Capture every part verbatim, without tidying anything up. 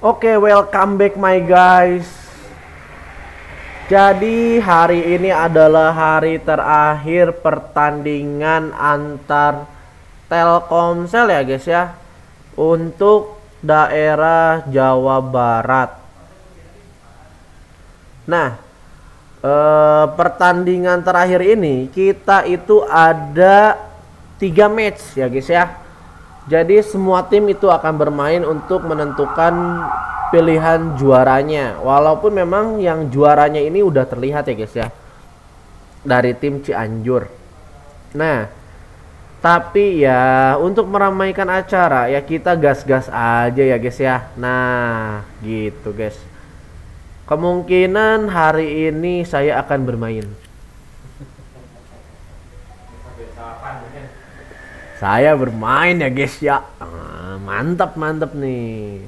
Oke, welcome back my guys. Jadi hari ini adalah hari terakhir pertandingan antar Telkomsel ya guys ya, untuk daerah Jawa Barat. Nah, eh, pertandingan terakhir ini kita itu ada tiga match ya guys ya. Jadi semua tim itu akan bermain untuk menentukan pilihan juaranya. Walaupun memang yang juaranya ini udah terlihat ya guys ya, dari tim Cianjur. Nah, tapi ya untuk meramaikan acara ya kita gas-gas aja ya guys ya. Nah, gitu guys. Kemungkinan hari ini saya akan bermain. Saya bermain ya guys ya. Ah, mantap mantap nih.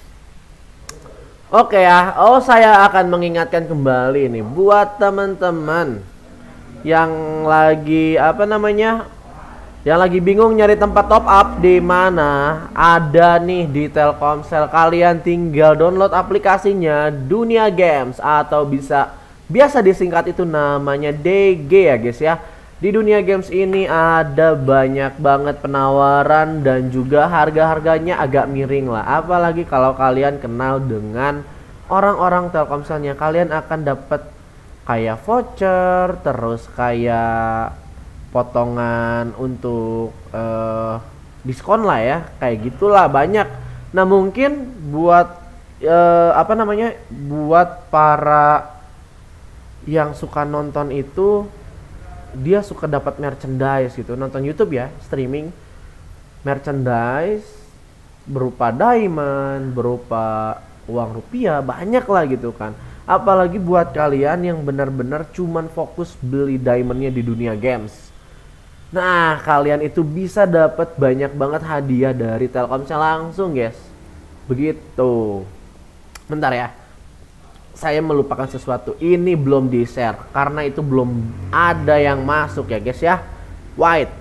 Oke ya. Oh, saya akan mengingatkan kembali nih buat teman-teman yang lagi apa namanya? Yang lagi bingung nyari tempat top up di mana? Ada nih di Telkomsel. Kalian tinggal download aplikasinya Dunia Games atau bisa biasa disingkat itu namanya D G ya guys ya. Di Dunia Games ini ada banyak banget penawaran dan juga harga-harganya agak miring lah. Apalagi kalau kalian kenal dengan orang-orang Telkomselnya, kalian akan dapat kayak voucher, terus kayak potongan untuk uh, diskon lah ya, kayak gitulah banyak. Nah mungkin buat uh, apa namanya, buat para yang suka nonton itu, dia suka dapat merchandise gitu, nonton YouTube ya, streaming merchandise berupa diamond, berupa uang rupiah, banyak lah gitu kan. Apalagi buat kalian yang benar-benar cuman fokus beli diamondnya di Dunia Games. Nah, kalian itu bisa dapat banyak banget hadiah dari Telkomsel langsung, guys. Begitu. Bentar ya. Saya melupakan sesuatu. Ini belum di-share karena itu belum ada yang masuk ya, guys ya. White.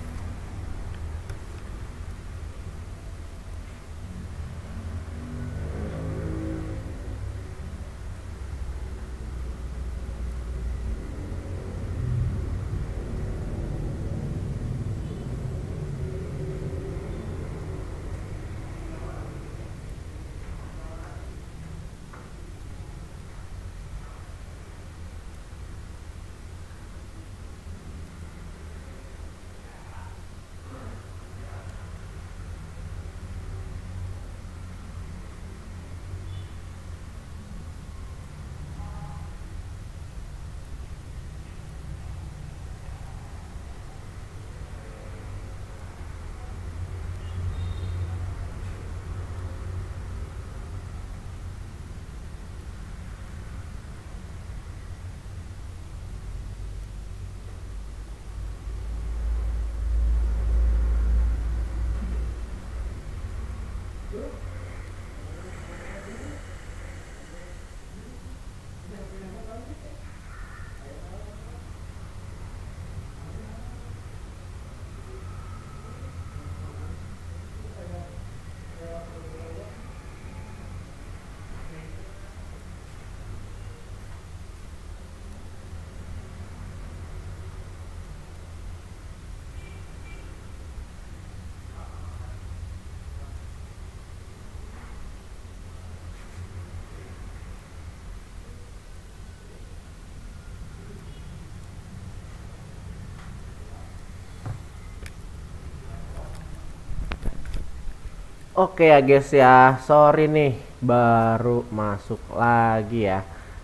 Oke ya guys ya, sorry nih baru masuk lagi ya.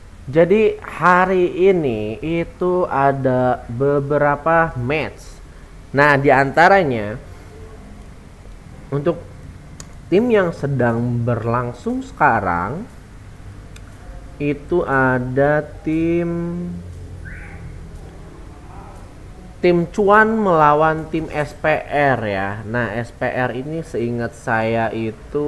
Jadi hari ini itu ada beberapa match. Nah diantaranya untuk tim yang sedang berlangsung sekarang itu ada tim Tim Cuan melawan tim S P R ya. Nah S P R ini seingat saya itu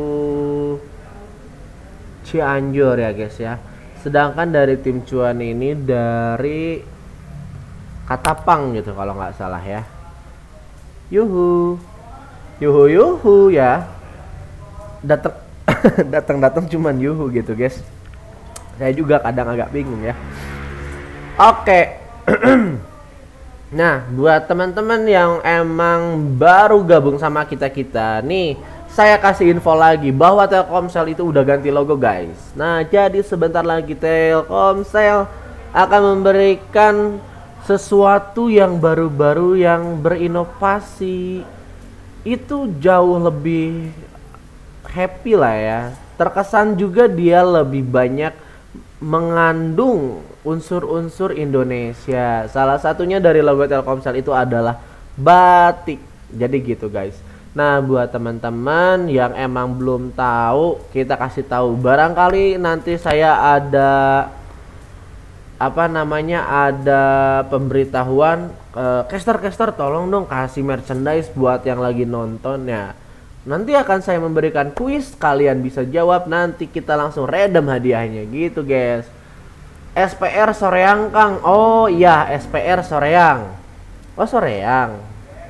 Cianjur ya guys ya. Sedangkan dari tim Cuan ini dari Katapang gitu kalau nggak salah ya. Yuhu, yuhu yuhu ya. Datang Datang-datang cuman Yuhu gitu guys. Saya juga kadang agak bingung ya. Oke. Nah, buat teman-teman yang emang baru gabung sama kita-kita nih, saya kasih info lagi bahwa Telkomsel itu udah ganti logo guys. Nah, jadi sebentar lagi Telkomsel akan memberikan sesuatu yang baru-baru yang berinovasi. Itu jauh lebih happy lah ya. Terkesan juga dia lebih banyak mengandung unsur-unsur Indonesia. Salah satunya dari logo Telkomsel itu adalah batik. Jadi gitu guys. Nah, buat teman-teman yang emang belum tahu, kita kasih tahu. Barangkali nanti saya ada apa namanya ada pemberitahuan, uh, caster-caster tolong dong kasih merchandise buat yang lagi nonton ya. Nanti akan saya memberikan kuis, kalian bisa jawab, nanti kita langsung random hadiahnya gitu guys. S P R Soreang Kang. Oh iya, S P R Soreang. Oh Soreang.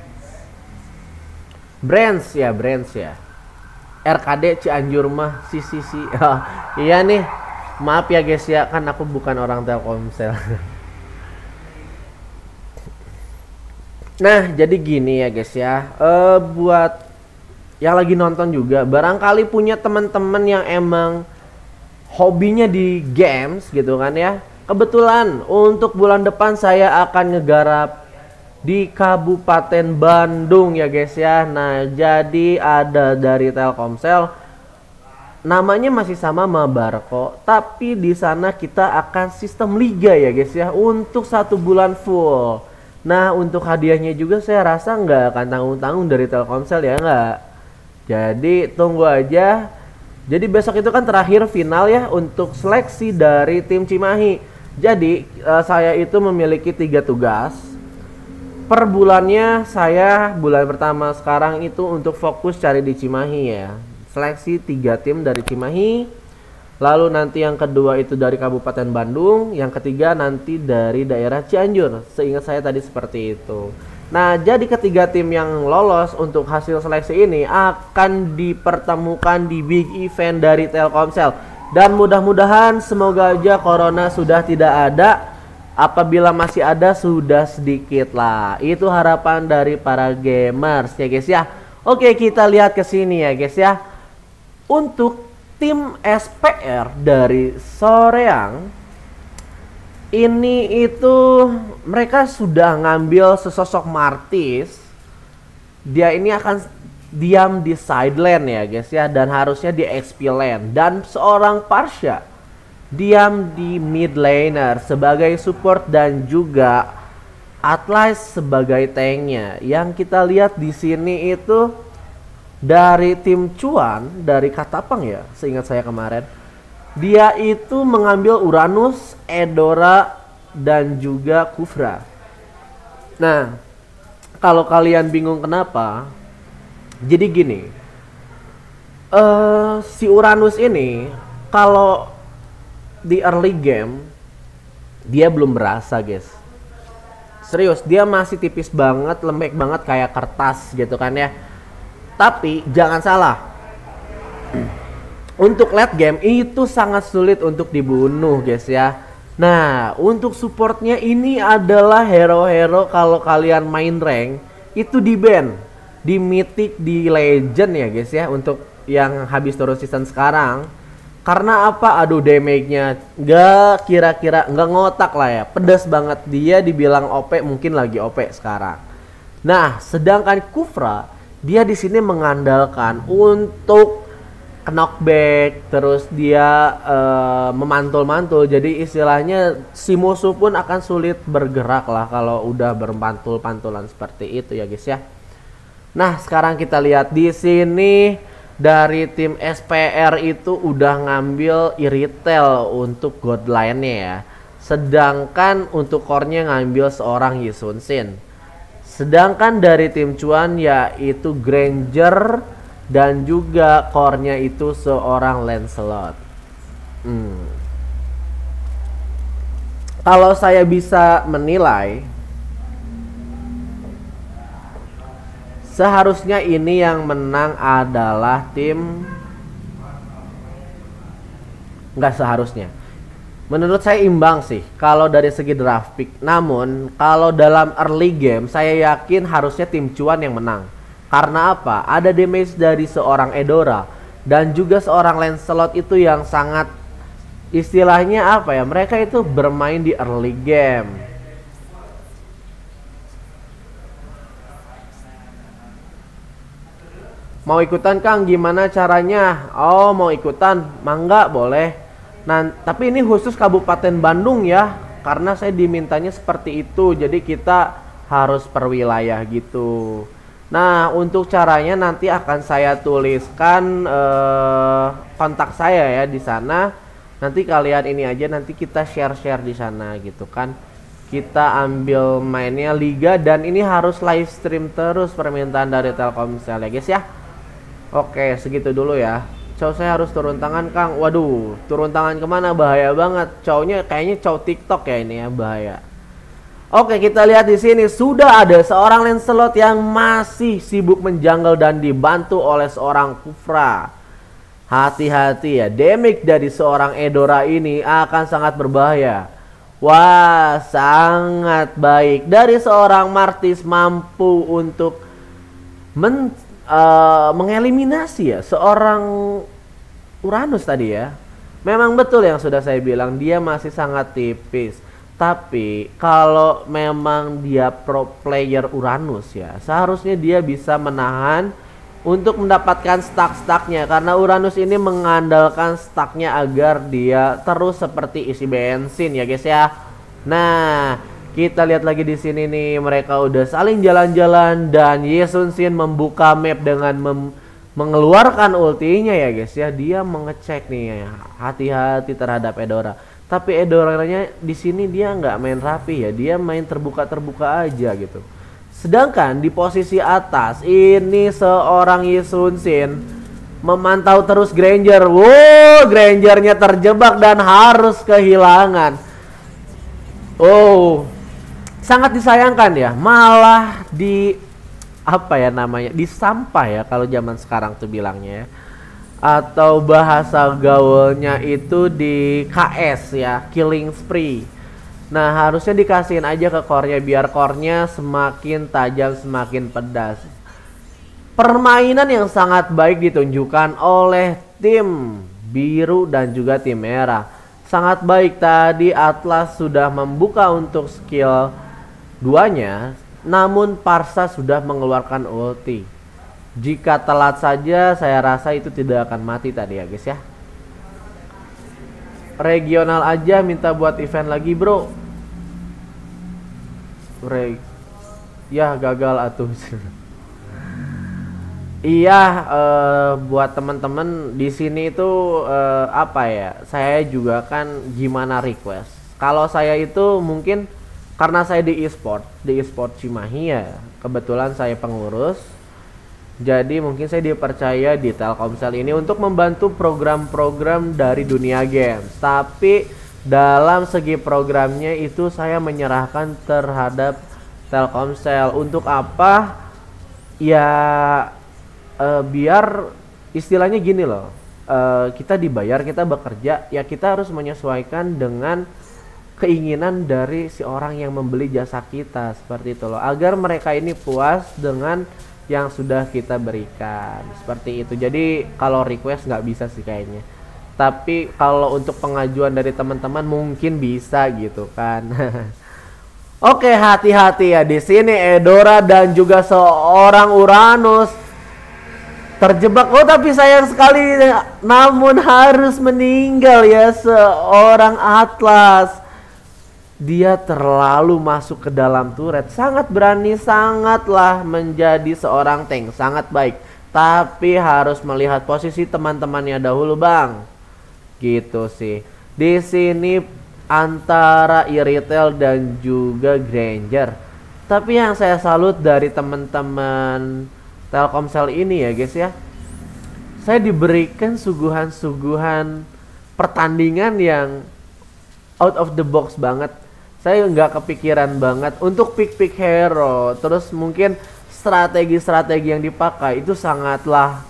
Brands ya, Brands ya. R K D Cianjur mah si si si. Oh, iya nih. Maaf ya guys ya, kan aku bukan orang Telkomsel. Nah, jadi gini ya guys ya. Uh, buat yang lagi nonton juga, barangkali punya teman-teman yang emang hobinya di games gitu kan ya. Kebetulan untuk bulan depan saya akan ngegarap di Kabupaten Bandung ya guys ya. Nah, jadi ada dari Telkomsel, namanya masih sama Mabarko, tapi di sana kita akan sistem liga ya guys ya, untuk satu bulan full. Nah, untuk hadiahnya juga saya rasa nggak akan tanggung-tanggung dari Telkomsel ya, nggak. Jadi tunggu aja. Jadi besok itu kan terakhir final ya untuk seleksi dari tim Cimahi. Jadi uh, saya itu memiliki tiga tugas. Per bulannya saya bulan pertama sekarang itu untuk fokus cari di Cimahi ya. Seleksi tiga tim dari Cimahi. Lalu nanti yang kedua itu dari Kabupaten Bandung. Yang ketiga nanti dari daerah Cianjur. Seingat saya tadi seperti itu. Nah, jadi ketiga tim yang lolos untuk hasil seleksi ini akan dipertemukan di big event dari Telkomsel. Dan mudah-mudahan semoga aja corona sudah tidak ada. Apabila masih ada sudah sedikit lah. Itu harapan dari para gamers ya guys ya. Oke, kita lihat ke sini ya guys ya. Untuk tim S P R dari Soreang ini itu mereka sudah ngambil sesosok Martis. Dia ini akan diam di side lane ya guys ya, dan harusnya di X P lane. Dan seorang Parsha diam di mid laner sebagai support dan juga Atlas sebagai tanknya. Yang kita lihat di sini itu dari tim Cuan dari Katapang ya, seingat saya kemarin. Dia itu mengambil Uranus, Edora, dan juga Kufra. Nah, kalau kalian bingung kenapa, jadi gini, uh, si Uranus ini kalau di early game dia belum berasa guys. Serius, dia masih tipis banget, lembek banget kayak kertas gitu kan ya. Tapi jangan salah, untuk late game itu sangat sulit untuk dibunuh guys ya. Nah, untuk supportnya ini adalah hero-hero kalau kalian main rank itu di ban, di mythic, di legend ya guys ya, untuk yang habis turun season sekarang. Karena apa? Aduh, damage-nya nggak kira-kira nggak ngotak lah ya, pedas banget. Dia dibilang O P, mungkin lagi O P sekarang. Nah, sedangkan Kufra dia di sini mengandalkan untuk knockback, terus dia uh, memantul-mantul. Jadi istilahnya si musuh pun akan sulit bergerak lah kalau udah berpantul-pantulan seperti itu ya guys ya. Nah, sekarang kita lihat di sini dari tim S P R itu udah ngambil Iritel untuk god line-nya ya. Sedangkan untuk core-nya ngambil seorang Yisun Shin. Sedangkan dari tim Cuan yaitu Granger dan juga core-nya itu seorang Lancelot. Hmm. Kalau saya bisa menilai, seharusnya ini yang menang adalah tim nggak seharusnya. Menurut saya imbang sih kalau dari segi draft pick. Namun kalau dalam early game saya yakin harusnya tim cuan yang menang. Karena apa? Ada damage dari seorang Eudora dan juga seorang Lancelot itu yang sangat istilahnya apa ya? Mereka itu bermain di early game. Mau ikutan Kang? Gimana caranya? Oh mau ikutan? Mangga boleh. Nah, tapi ini khusus Kabupaten Bandung ya, karena saya dimintanya seperti itu. Jadi kita harus per wilayah gitu. Nah, untuk caranya nanti akan saya tuliskan eh, kontak saya ya di sana. Nanti kalian ini aja, nanti kita share-share di sana gitu kan. Kita ambil mainnya liga dan ini harus live stream terus permintaan dari Telkomsel ya guys ya. Oke, segitu dulu ya. Cow saya harus turun tangan Kang. Waduh, turun tangan kemana? Bahaya banget. Cownya kayaknya cow TikTok ya ini ya, bahaya. Oke, kita lihat di sini sudah ada seorang Lancelot yang masih sibuk menjanggal dan dibantu oleh seorang Kufra. Hati-hati ya, damage dari seorang Eudora ini akan sangat berbahaya. Wah, sangat baik dari seorang Martis mampu untuk men Uh, mengeliminasi ya seorang Uranus tadi ya. Memang betul yang sudah saya bilang, dia masih sangat tipis. Tapi kalau memang dia pro player Uranus ya, seharusnya dia bisa menahan untuk mendapatkan stack-stacknya. Karena Uranus ini mengandalkan stacknya agar dia terus seperti isi bensin ya guys ya. Nah, kita lihat lagi di sini nih, mereka udah saling jalan-jalan dan Yesun Shin membuka map dengan mem mengeluarkan ultinya ya guys ya. Dia mengecek nih, hati-hati terhadap Eudora. Tapi Eudoranya di sini dia nggak main rapi ya, dia main terbuka-terbuka aja gitu. Sedangkan di posisi atas ini seorang Yesun Shin memantau terus Granger. Wow, Grangernya terjebak dan harus kehilangan. Oh, sangat disayangkan ya, malah di apa ya namanya, di sampah ya kalau zaman sekarang tuh bilangnya ya. Atau bahasa gaulnya itu di K S ya, killing spree. Nah, harusnya dikasihin aja ke core-nya biar core-nya semakin tajam, semakin pedas. Permainan yang sangat baik ditunjukkan oleh tim biru dan juga tim merah. Sangat baik tadi Atlas sudah membuka untuk skill duanya, namun Parsa sudah mengeluarkan ulti. Jika telat saja saya rasa itu tidak akan mati tadi ya guys ya. Regional aja minta buat event lagi bro. Reg ya gagal atuh. Iya, uh, buat teman-teman di sini itu uh, apa ya, saya juga kan gimana request. Kalau saya itu mungkin karena saya di e-sport, di e-sport Cimahi ya, kebetulan saya pengurus. Jadi mungkin saya dipercaya di Telkomsel ini untuk membantu program-program dari dunia games. Tapi dalam segi programnya itu saya menyerahkan terhadap Telkomsel. Untuk apa? Ya uh, biar istilahnya gini loh. Uh, kita dibayar, kita bekerja, ya kita harus menyesuaikan dengan keinginan dari si orang yang membeli jasa kita, seperti itu loh, agar mereka ini puas dengan yang sudah kita berikan, seperti itu. Jadi kalau request nggak bisa sih kayaknya, tapi kalau untuk pengajuan dari teman-teman mungkin bisa gitu kan. Oke, hati-hati ya di sini Eudora dan juga seorang Uranus terjebak. Oh tapi sayang sekali, namun harus meninggal ya seorang Atlas. Dia terlalu masuk ke dalam turret. Sangat berani, sangatlah menjadi seorang tank. Sangat baik. Tapi harus melihat posisi teman-temannya dahulu bang. Gitu sih. Di sini antara Iritel dan juga Granger. Tapi yang saya salut dari teman-teman Telkomsel ini ya guys ya, saya diberikan suguhan-suguhan pertandingan yang out of the box banget. Saya nggak kepikiran banget untuk pick-pick hero. Terus mungkin strategi-strategi yang dipakai itu sangatlah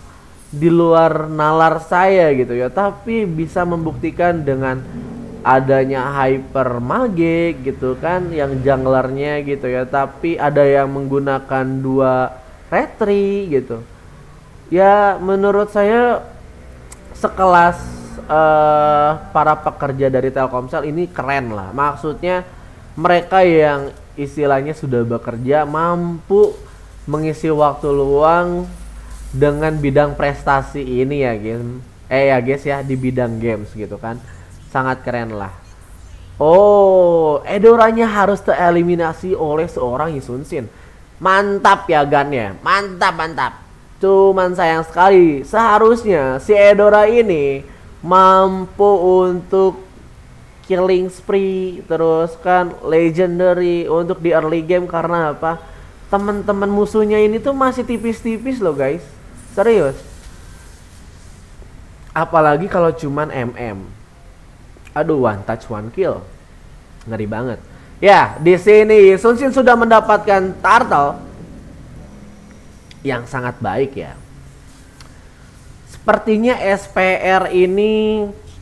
di luar nalar saya gitu ya, tapi bisa membuktikan dengan adanya hyper mage gitu kan yang junglernya gitu ya, tapi ada yang menggunakan dua retri gitu ya. Menurut saya sekelas uh, para pekerja dari Telkomsel ini keren lah, maksudnya mereka yang istilahnya sudah bekerja mampu mengisi waktu luang dengan bidang prestasi ini ya game eh ya guys ya, di bidang games gitu kan, sangat keren lah. Oh, Edoranya harus tereliminasi oleh seorang Hisunsin. Mantap ya Gan ya, mantap mantap. Cuman sayang sekali, seharusnya si Edora ini mampu untuk killing spree terus kan legendary untuk di early game. Karena apa? Teman-teman musuhnya ini tuh masih tipis-tipis loh guys. Serius. Apalagi kalau cuman M M. Aduh, one touch one kill. Ngeri banget. Ya, di sini Sun Shin sudah mendapatkan turtle yang sangat baik ya. Sepertinya S P R ini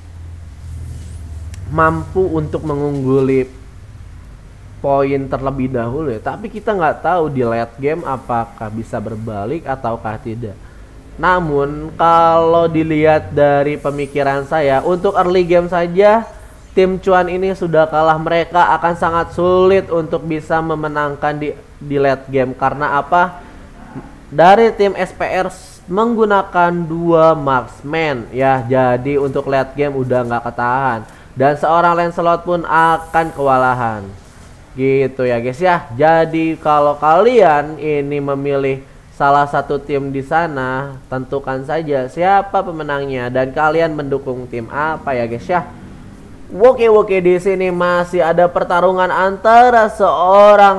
mampu untuk mengungguli poin terlebih dahulu ya, tapi kita nggak tahu di late game apakah bisa berbalik ataukah tidak. Namun kalau dilihat dari pemikiran saya, untuk early game saja tim cuan ini sudah kalah. Mereka akan sangat sulit untuk bisa memenangkan di, di late game. Karena apa? Dari tim S P R menggunakan dua marksman ya, jadi untuk late game udah nggak ketahan. Dan seorang Lancelot pun akan kewalahan. Gitu ya guys ya. Jadi kalau kalian ini memilih salah satu tim di sana, tentukan saja siapa pemenangnya dan kalian mendukung tim apa ya guys ya. Oke oke, di sini masih ada pertarungan antara seorang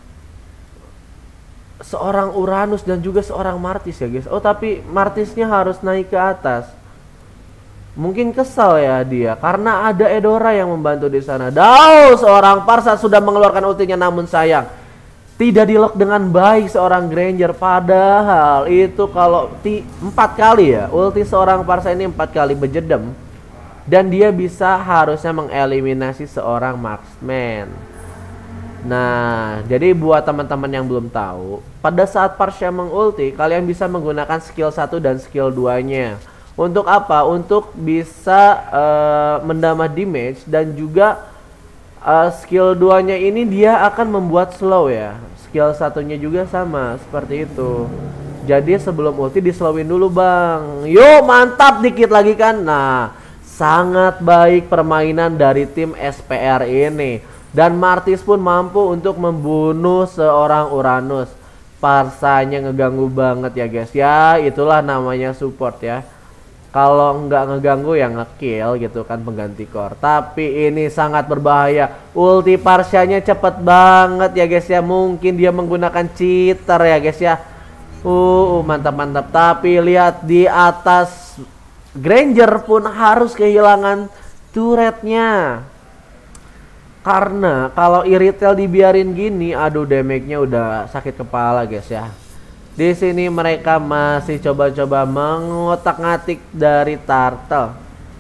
seorang Uranus dan juga seorang Martis ya guys. Oh, tapi Martisnya harus naik ke atas. Mungkin kesal ya dia karena ada Edora yang membantu di sana. Dao, seorang Parsa sudah mengeluarkan ultinya, namun sayang tidak di lock dengan baik seorang Granger. Padahal itu kalau ti empat kali ya, ulti seorang Parsa ini empat kali berjedem. Dan dia bisa harusnya mengeliminasi seorang marksman. Nah, jadi buat teman-teman yang belum tahu, pada saat Parsa mengulti, kalian bisa menggunakan skill satu dan skill dua-nya. Untuk apa? Untuk bisa uh, mendamage damage dan juga uh, skill dua-nya ini dia akan membuat slow ya. Skill satunya juga sama seperti itu. Jadi sebelum ulti dislowin dulu bang. Yo, mantap, dikit lagi kan. Nah, sangat baik permainan dari tim S P R ini. Dan Martis pun mampu untuk membunuh seorang Uranus. Parsanya ngeganggu banget ya guys ya. Itulah namanya support ya. Kalau nggak ngeganggu ya ngekill gitu kan, pengganti core. Tapi ini sangat berbahaya. Ulti Parsanya cepet banget ya guys ya. Mungkin dia menggunakan cheater ya guys ya. Uh, mantap-mantap. Tapi lihat di atas, Granger pun harus kehilangan turretnya. Karena kalau Iritel dibiarin gini, aduh damage-nya udah sakit kepala guys ya. Di sini mereka masih coba-coba mengotak-ngatik dari turtle.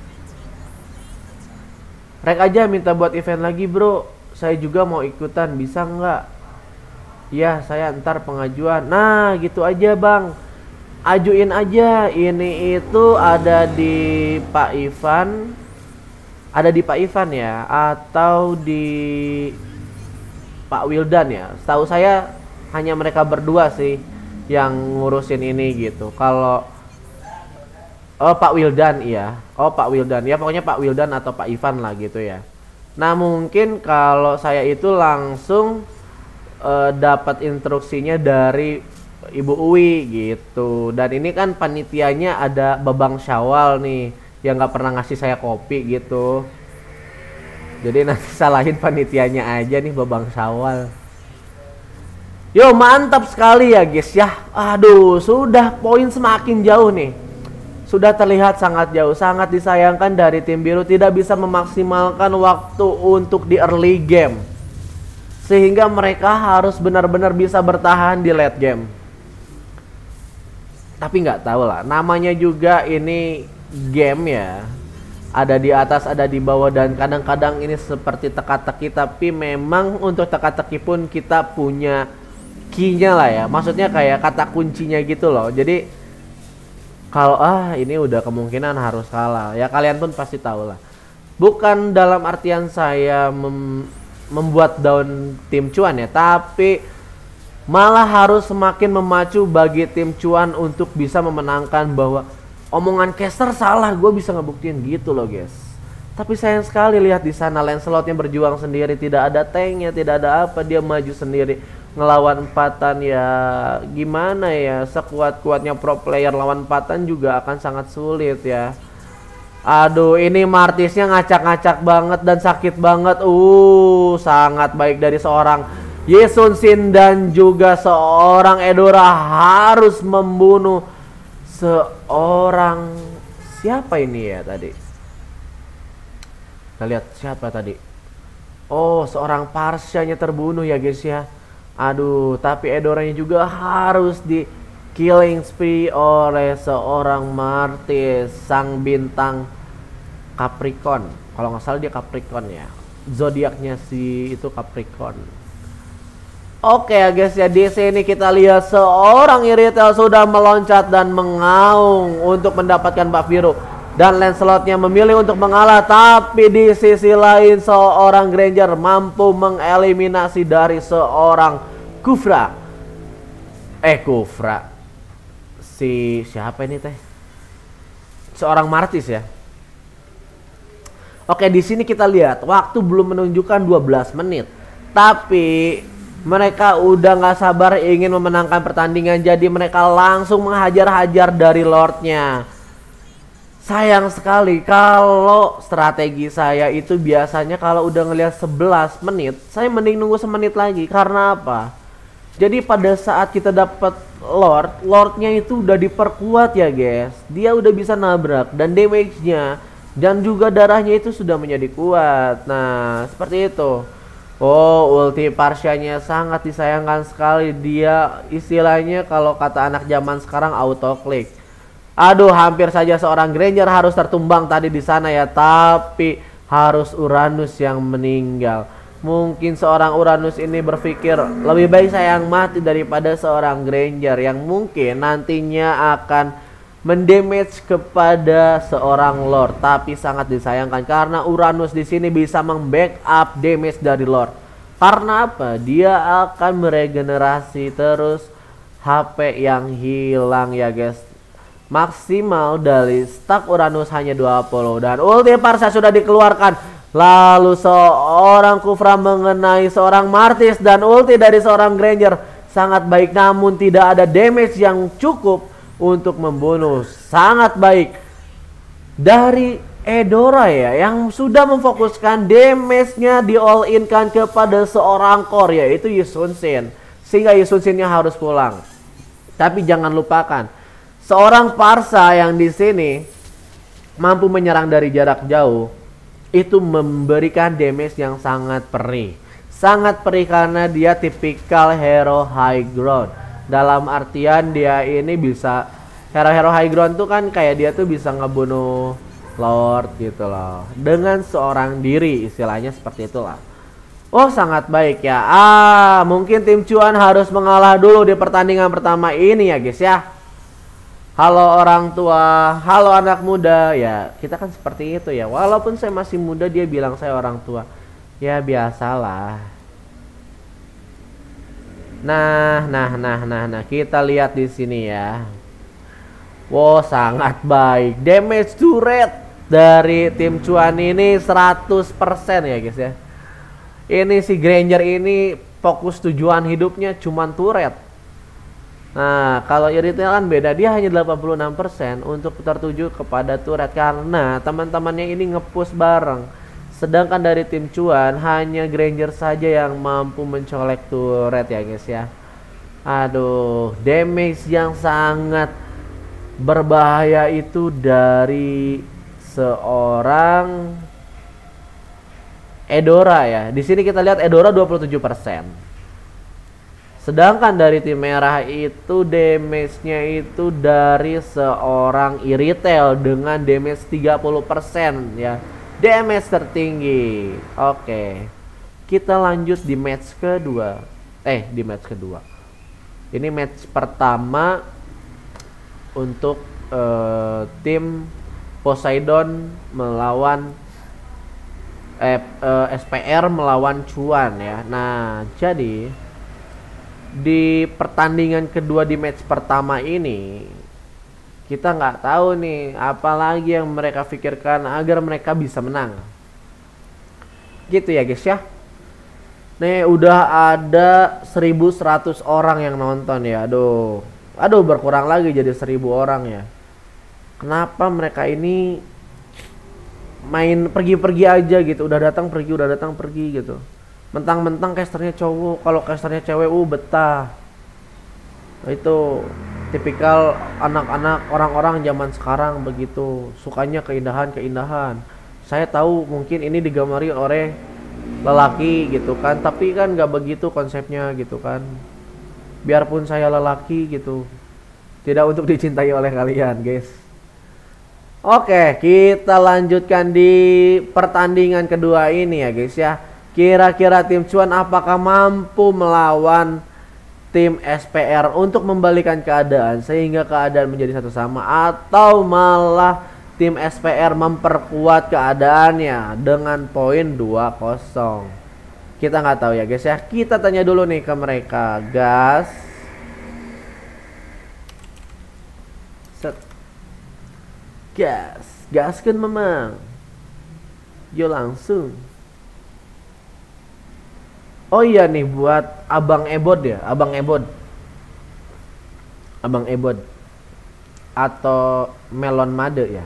Rek aja minta buat event lagi bro. Saya juga mau ikutan, bisa nggak? Ya saya ntar pengajuan. Nah gitu aja bang, ajuin aja. Ini itu ada di Pak Ivan. Ada di Pak Ivan ya, atau di Pak Wildan ya. Setahu saya hanya mereka berdua sih yang ngurusin ini gitu. Kalau oh Pak Wildan iya. Oh Pak Wildan ya, pokoknya Pak Wildan atau Pak Ivan lah gitu ya. Nah mungkin kalau saya itu langsung uh, dapat instruksinya dari Ibu Uwi gitu. Dan ini kan panitianya ada Babang Syawal nih, yang nggak pernah ngasih saya kopi gitu. Jadi nanti salahin panitianya aja nih, Babang Syawal. Yo mantap sekali ya guys ya. Aduh, sudah poin semakin jauh nih. Sudah terlihat sangat jauh. Sangat disayangkan dari tim biru tidak bisa memaksimalkan waktu untuk di early game. Sehingga mereka harus benar-benar bisa bertahan di late game. Tapi nggak tahu lah, namanya juga ini game ya. Ada di atas, ada di bawah, dan kadang-kadang ini seperti teka-teki, tapi memang untuk teka-teki pun kita punya key-nya lah ya. Maksudnya kayak kata kuncinya gitu loh. Jadi kalau ah ini udah kemungkinan harus kalah, ya kalian pun pasti tahu lah. Bukan dalam artian saya mem membuat down tim cuan ya, tapi malah harus semakin memacu bagi tim cuan untuk bisa memenangkan bahwa omongan caster salah, gue bisa ngebuktiin gitu loh guys. Tapi sayang sekali lihat di sana Lancelotnya berjuang sendiri, tidak ada tanknya, tidak ada apa, dia maju sendiri ngelawan empatan. Ya gimana ya, sekuat-kuatnya pro player lawan empatan juga akan sangat sulit ya. Aduh, ini Martisnya ngacak-ngacak banget dan sakit banget. Uh, sangat baik dari seorang Yesun Sin, dan juga seorang Eudora harus membunuh seorang, siapa ini ya tadi? Kita lihat siapa tadi. Oh, seorang Parsianya terbunuh ya guys ya. Aduh, tapi Eudoranya juga harus di killing spree oleh seorang Martis, sang bintang Capricorn. Kalau nggak salah dia Capricorn ya. Zodiaknya si itu Capricorn. Oke ya guys ya, di sini kita lihat seorang Iritel sudah meloncat dan mengaung untuk mendapatkan buff biru, dan Lancelotnya memilih untuk mengalah. Tapi di sisi lain seorang Granger mampu mengeliminasi dari seorang Kufra. Eh Kufra, si siapa ini teh? Seorang Martis ya. Oke, di sini kita lihat waktu belum menunjukkan dua belas menit, tapi mereka udah nggak sabar ingin memenangkan pertandingan, jadi mereka langsung menghajar-hajar dari Lordnya. Sayang sekali kalau strategi saya itu biasanya kalau udah ngelihat sebelas menit, saya mending nunggu semenit lagi. Karena apa? Jadi pada saat kita dapat Lord, Lordnya itu udah diperkuat ya guys. Dia udah bisa nabrak, dan damage-nya dan juga darahnya itu sudah menjadi kuat. Nah, seperti itu. Oh, ulti Parsianya sangat disayangkan sekali. Dia istilahnya kalau kata anak zaman sekarang auto click. Aduh, hampir saja seorang Granger harus tertumbang tadi di sana ya, tapi harus Uranus yang meninggal. Mungkin seorang Uranus ini berpikir lebih baik saya yang mati daripada seorang Granger yang mungkin nantinya akan mendamage kepada seorang Lord. Tapi sangat disayangkan karena Uranus di sini bisa membackup damage dari Lord. Karena apa? Dia akan meregenerasi terus H P yang hilang ya guys. Maksimal dari stack Uranus hanya dua puluh, dan ulti Parsa sudah dikeluarkan. Lalu seorang Kufra mengenai seorang Martis, dan ulti dari seorang Granger sangat baik, namun tidak ada damage yang cukup untuk membunuh. Sangat baik dari Eudora ya, yang sudah memfokuskan damage-nya di all in kan kepada seorang core, yaitu Yesun Sin, sehingga Yesun Sin-nya harus pulang. Tapi jangan lupakan seorang Parsa yang di sini mampu menyerang dari jarak jauh, itu memberikan damage yang sangat perih. Sangat perih karena dia tipikal hero high ground. Dalam artian dia ini bisa, hero-hero high ground tuh kan kayak dia tuh bisa ngebunuh Lord gitu loh, dengan seorang diri, istilahnya seperti itulah. Oh, sangat baik ya. Ah, mungkin tim cuan harus mengalah dulu di pertandingan pertama ini ya guys ya. Halo orang tua, halo anak muda, ya kita kan seperti itu ya. Walaupun saya masih muda, dia bilang saya orang tua. Ya biasalah. Nah, nah, nah, nah, nah, kita lihat di sini ya. Wow, sangat baik. Damage to red dari tim cuan ini seratus persen ya guys ya. Ini si Granger ini fokus tujuan hidupnya cuman turret. Nah, kalau Iritel kan beda, dia hanya delapan puluh enam persen untuk tertuju kepada turret karena teman-temannya ini ngepush bareng. Sedangkan dari tim cuan hanya Granger saja yang mampu mencolek turret ya guys ya. Aduh, damage yang sangat berbahaya itu dari seorang Eudora ya. Di sini kita lihat Eudora dua puluh tujuh persen. Sedangkan dari tim merah itu damage-nya itu dari seorang Iritel dengan damage tiga puluh persen ya. Damage tertinggi. Oke. Kita lanjut di match kedua. Eh, di match kedua. Ini match pertama untuk uh, tim Poseidon melawan eh, uh, S P R melawan Cuan ya. Nah, jadi di pertandingan kedua di match pertama ini kita nggak tahu nih apalagi yang mereka pikirkan agar mereka bisa menang gitu ya guys ya. Nih udah ada seribu seratus orang yang nonton ya. Aduh aduh berkurang lagi jadi seribu orang ya. Kenapa mereka ini main pergi-pergi aja gitu, udah datang pergi udah datang pergi gitu. Mentang-mentang casternya cowok, kalau casternya cewek uh betah. Nah, itu tipikal anak-anak orang-orang zaman sekarang begitu, sukanya keindahan-keindahan. Saya tahu mungkin ini digamari oleh lelaki gitu kan, tapi kan nggak begitu konsepnya gitu kan. Biarpun saya lelaki gitu, tidak untuk dicintai oleh kalian guys. Oke, kita lanjutkan di pertandingan kedua ini ya guys ya. Kira-kira tim Cuan apakah mampu melawan tim S P R untuk membalikan keadaan sehingga keadaan menjadi satu sama, atau malah tim S P R memperkuat keadaannya dengan poin dua kosong. Kita nggak tahu ya guys ya. Kita tanya dulu nih ke mereka. Gas. Set. Gas. Gas kan memang. Yo langsung. Oh iya nih buat Abang Ebod ya, Abang Ebod. Abang Ebod atau Melon Made ya.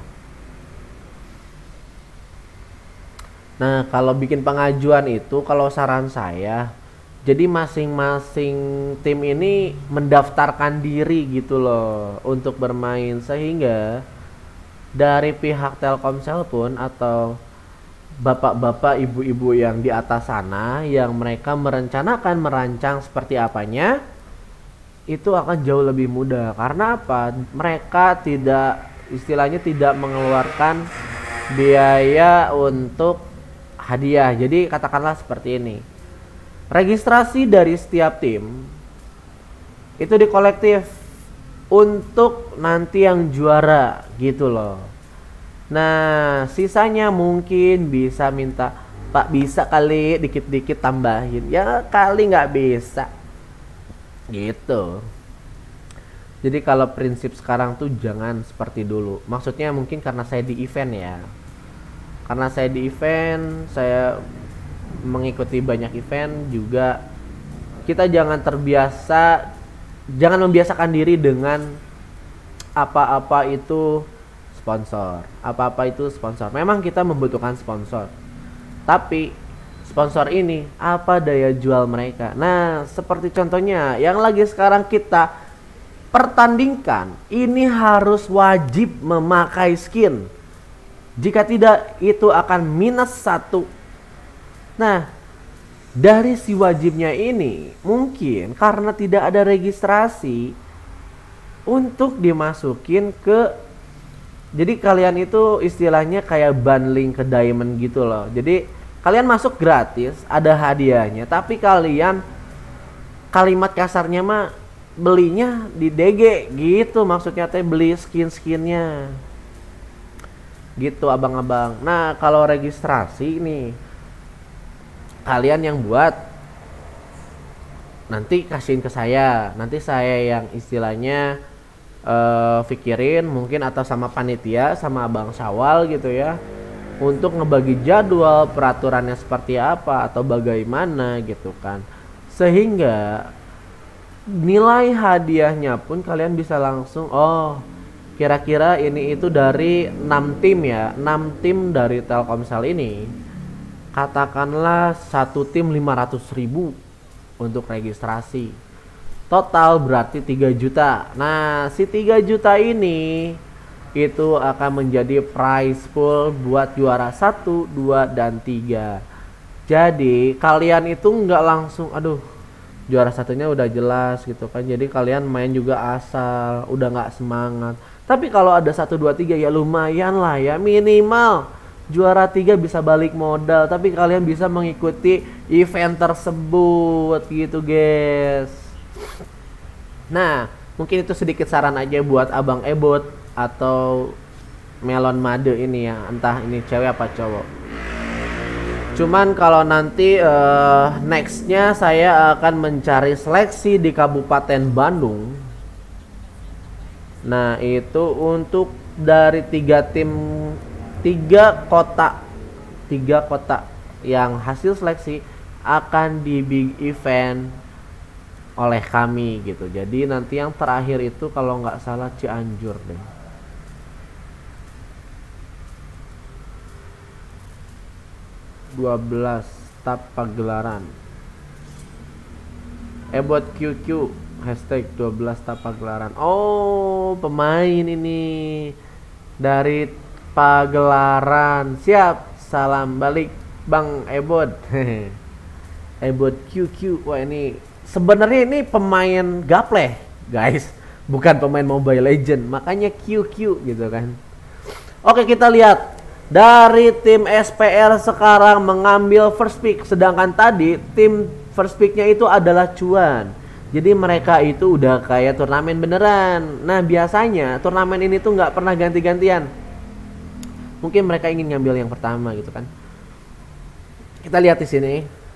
Nah, kalau bikin pengajuan itu kalau saran saya, jadi masing-masing tim ini mendaftarkan diri gitu loh untuk bermain, sehingga dari pihak Telkomsel pun atau bapak-bapak, ibu-ibu yang di atas sana yang mereka merencanakan merancang seperti apanya, itu akan jauh lebih mudah. Karena apa? Mereka tidak, istilahnya tidak mengeluarkan biaya untuk hadiah. Jadi katakanlah seperti ini, registrasi dari setiap tim itu dikolektif untuk nanti yang juara gitu loh. Nah, sisanya mungkin bisa minta, Pak bisa kali dikit-dikit tambahin. Ya kali nggak bisa. Gitu. Jadi kalau prinsip sekarang tuh jangan seperti dulu. Maksudnya mungkin karena saya di event ya. Karena saya di event, saya mengikuti banyak event juga. Kita jangan terbiasa, jangan membiasakan diri dengan apa-apa itu sponsor, apa-apa itu sponsor. Memang kita membutuhkan sponsor, tapi sponsor ini apa daya jual mereka. Nah, seperti contohnya yang lagi sekarang kita pertandingkan, ini harus wajib memakai skin. Jika tidak, itu akan minus satu. Nah, dari si wajibnya ini mungkin karena tidak ada registrasi untuk dimasukin ke. Jadi kalian itu istilahnya kayak bundling ke diamond gitu loh. Jadi kalian masuk gratis, ada hadiahnya, tapi kalian kalimat kasarnya mah belinya di D G gitu, maksudnya teh beli skin-skinnya. Gitu abang-abang. Nah, kalau registrasi nih kalian yang buat nanti kasihin ke saya. Nanti saya yang istilahnya Uh, pikirin mungkin atau sama panitia sama Abang Syawal gitu ya, untuk ngebagi jadwal peraturannya seperti apa atau bagaimana gitu kan, sehingga nilai hadiahnya pun kalian bisa langsung, oh kira-kira ini itu dari enam tim ya, enam tim dari Telkomsel ini, katakanlah satu tim lima ratus ribu untuk registrasi. Total berarti tiga juta. Nah, si tiga juta ini itu akan menjadi prize pool buat juara satu, dua, dan tiga. Jadi kalian itu nggak langsung, aduh juara satunya udah jelas gitu kan. Jadi kalian main juga asal, udah nggak semangat. Tapi kalau ada satu dua tiga ya lumayan lah ya, minimal juara tiga bisa balik modal, tapi kalian bisa mengikuti event tersebut gitu guys. Nah, mungkin itu sedikit saran aja buat Abang Ebot atau Melon Made ini ya, entah ini cewek apa cowok. Cuman kalau nanti uh, nextnya saya akan mencari seleksi di Kabupaten Bandung. Nah itu untuk dari tiga tim, tiga kota, tiga kota yang hasil seleksi akan di big event oleh kami gitu. Jadi nanti yang terakhir itu kalau nggak salah Cianjur deh. dua belas tahap pagelaran. Ebot Q Q hashtag dua belas tahap pagelaran. Oh, pemain ini dari pagelaran. Siap, salam balik Bang Ebot. Ebot Q Q. Wah, ini sebenarnya ini pemain gaple, guys. Bukan pemain Mobile Legend, makanya Q Q gitu kan. Oke, kita lihat. Dari tim S P R sekarang mengambil first pick, sedangkan tadi tim first picknya itu adalah Cuan. Jadi mereka itu udah kayak turnamen beneran. Nah biasanya turnamen ini tuh nggak pernah ganti-gantian. Mungkin mereka ingin ngambil yang pertama gitu kan. Kita lihat di sini.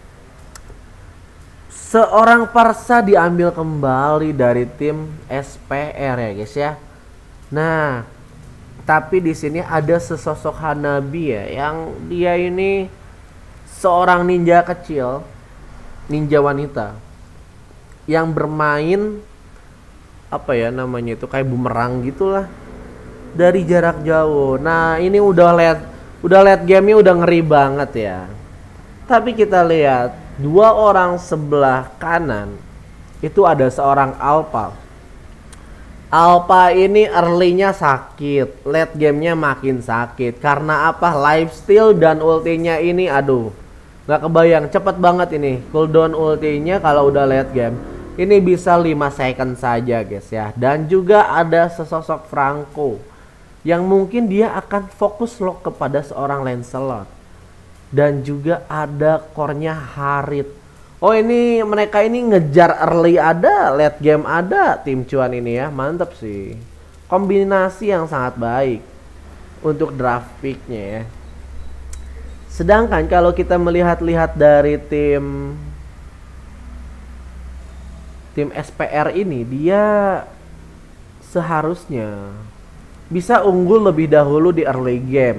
Seorang Parsa diambil kembali dari tim S P R ya guys ya. Nah tapi di sini ada sesosok Hanabi ya, yang dia ini seorang ninja kecil, ninja wanita, yang bermain apa ya namanya itu kayak bumerang gitulah dari jarak jauh. Nah ini udah lihat, udah lihat gamenya udah ngeri banget ya. Tapi kita lihat dua orang sebelah kanan itu ada seorang Alpha. Alpha ini early-nya sakit, late game-nya makin sakit. Karena apa? Lifesteal dan ultinya ini aduh, nggak kebayang, cepet banget ini. Cooldown ultinya kalau udah late game ini bisa lima second saja guys ya. Dan juga ada sesosok Franco yang mungkin dia akan fokus lock kepada seorang Lancelot. Dan juga ada core-nya Harit. Oh ini mereka ini ngejar early ada, late game ada tim Cuan ini ya, mantap sih. Kombinasi yang sangat baik untuk draft picknya ya. Sedangkan kalau kita melihat-lihat dari tim tim S P R ini, dia seharusnya bisa unggul lebih dahulu di early game.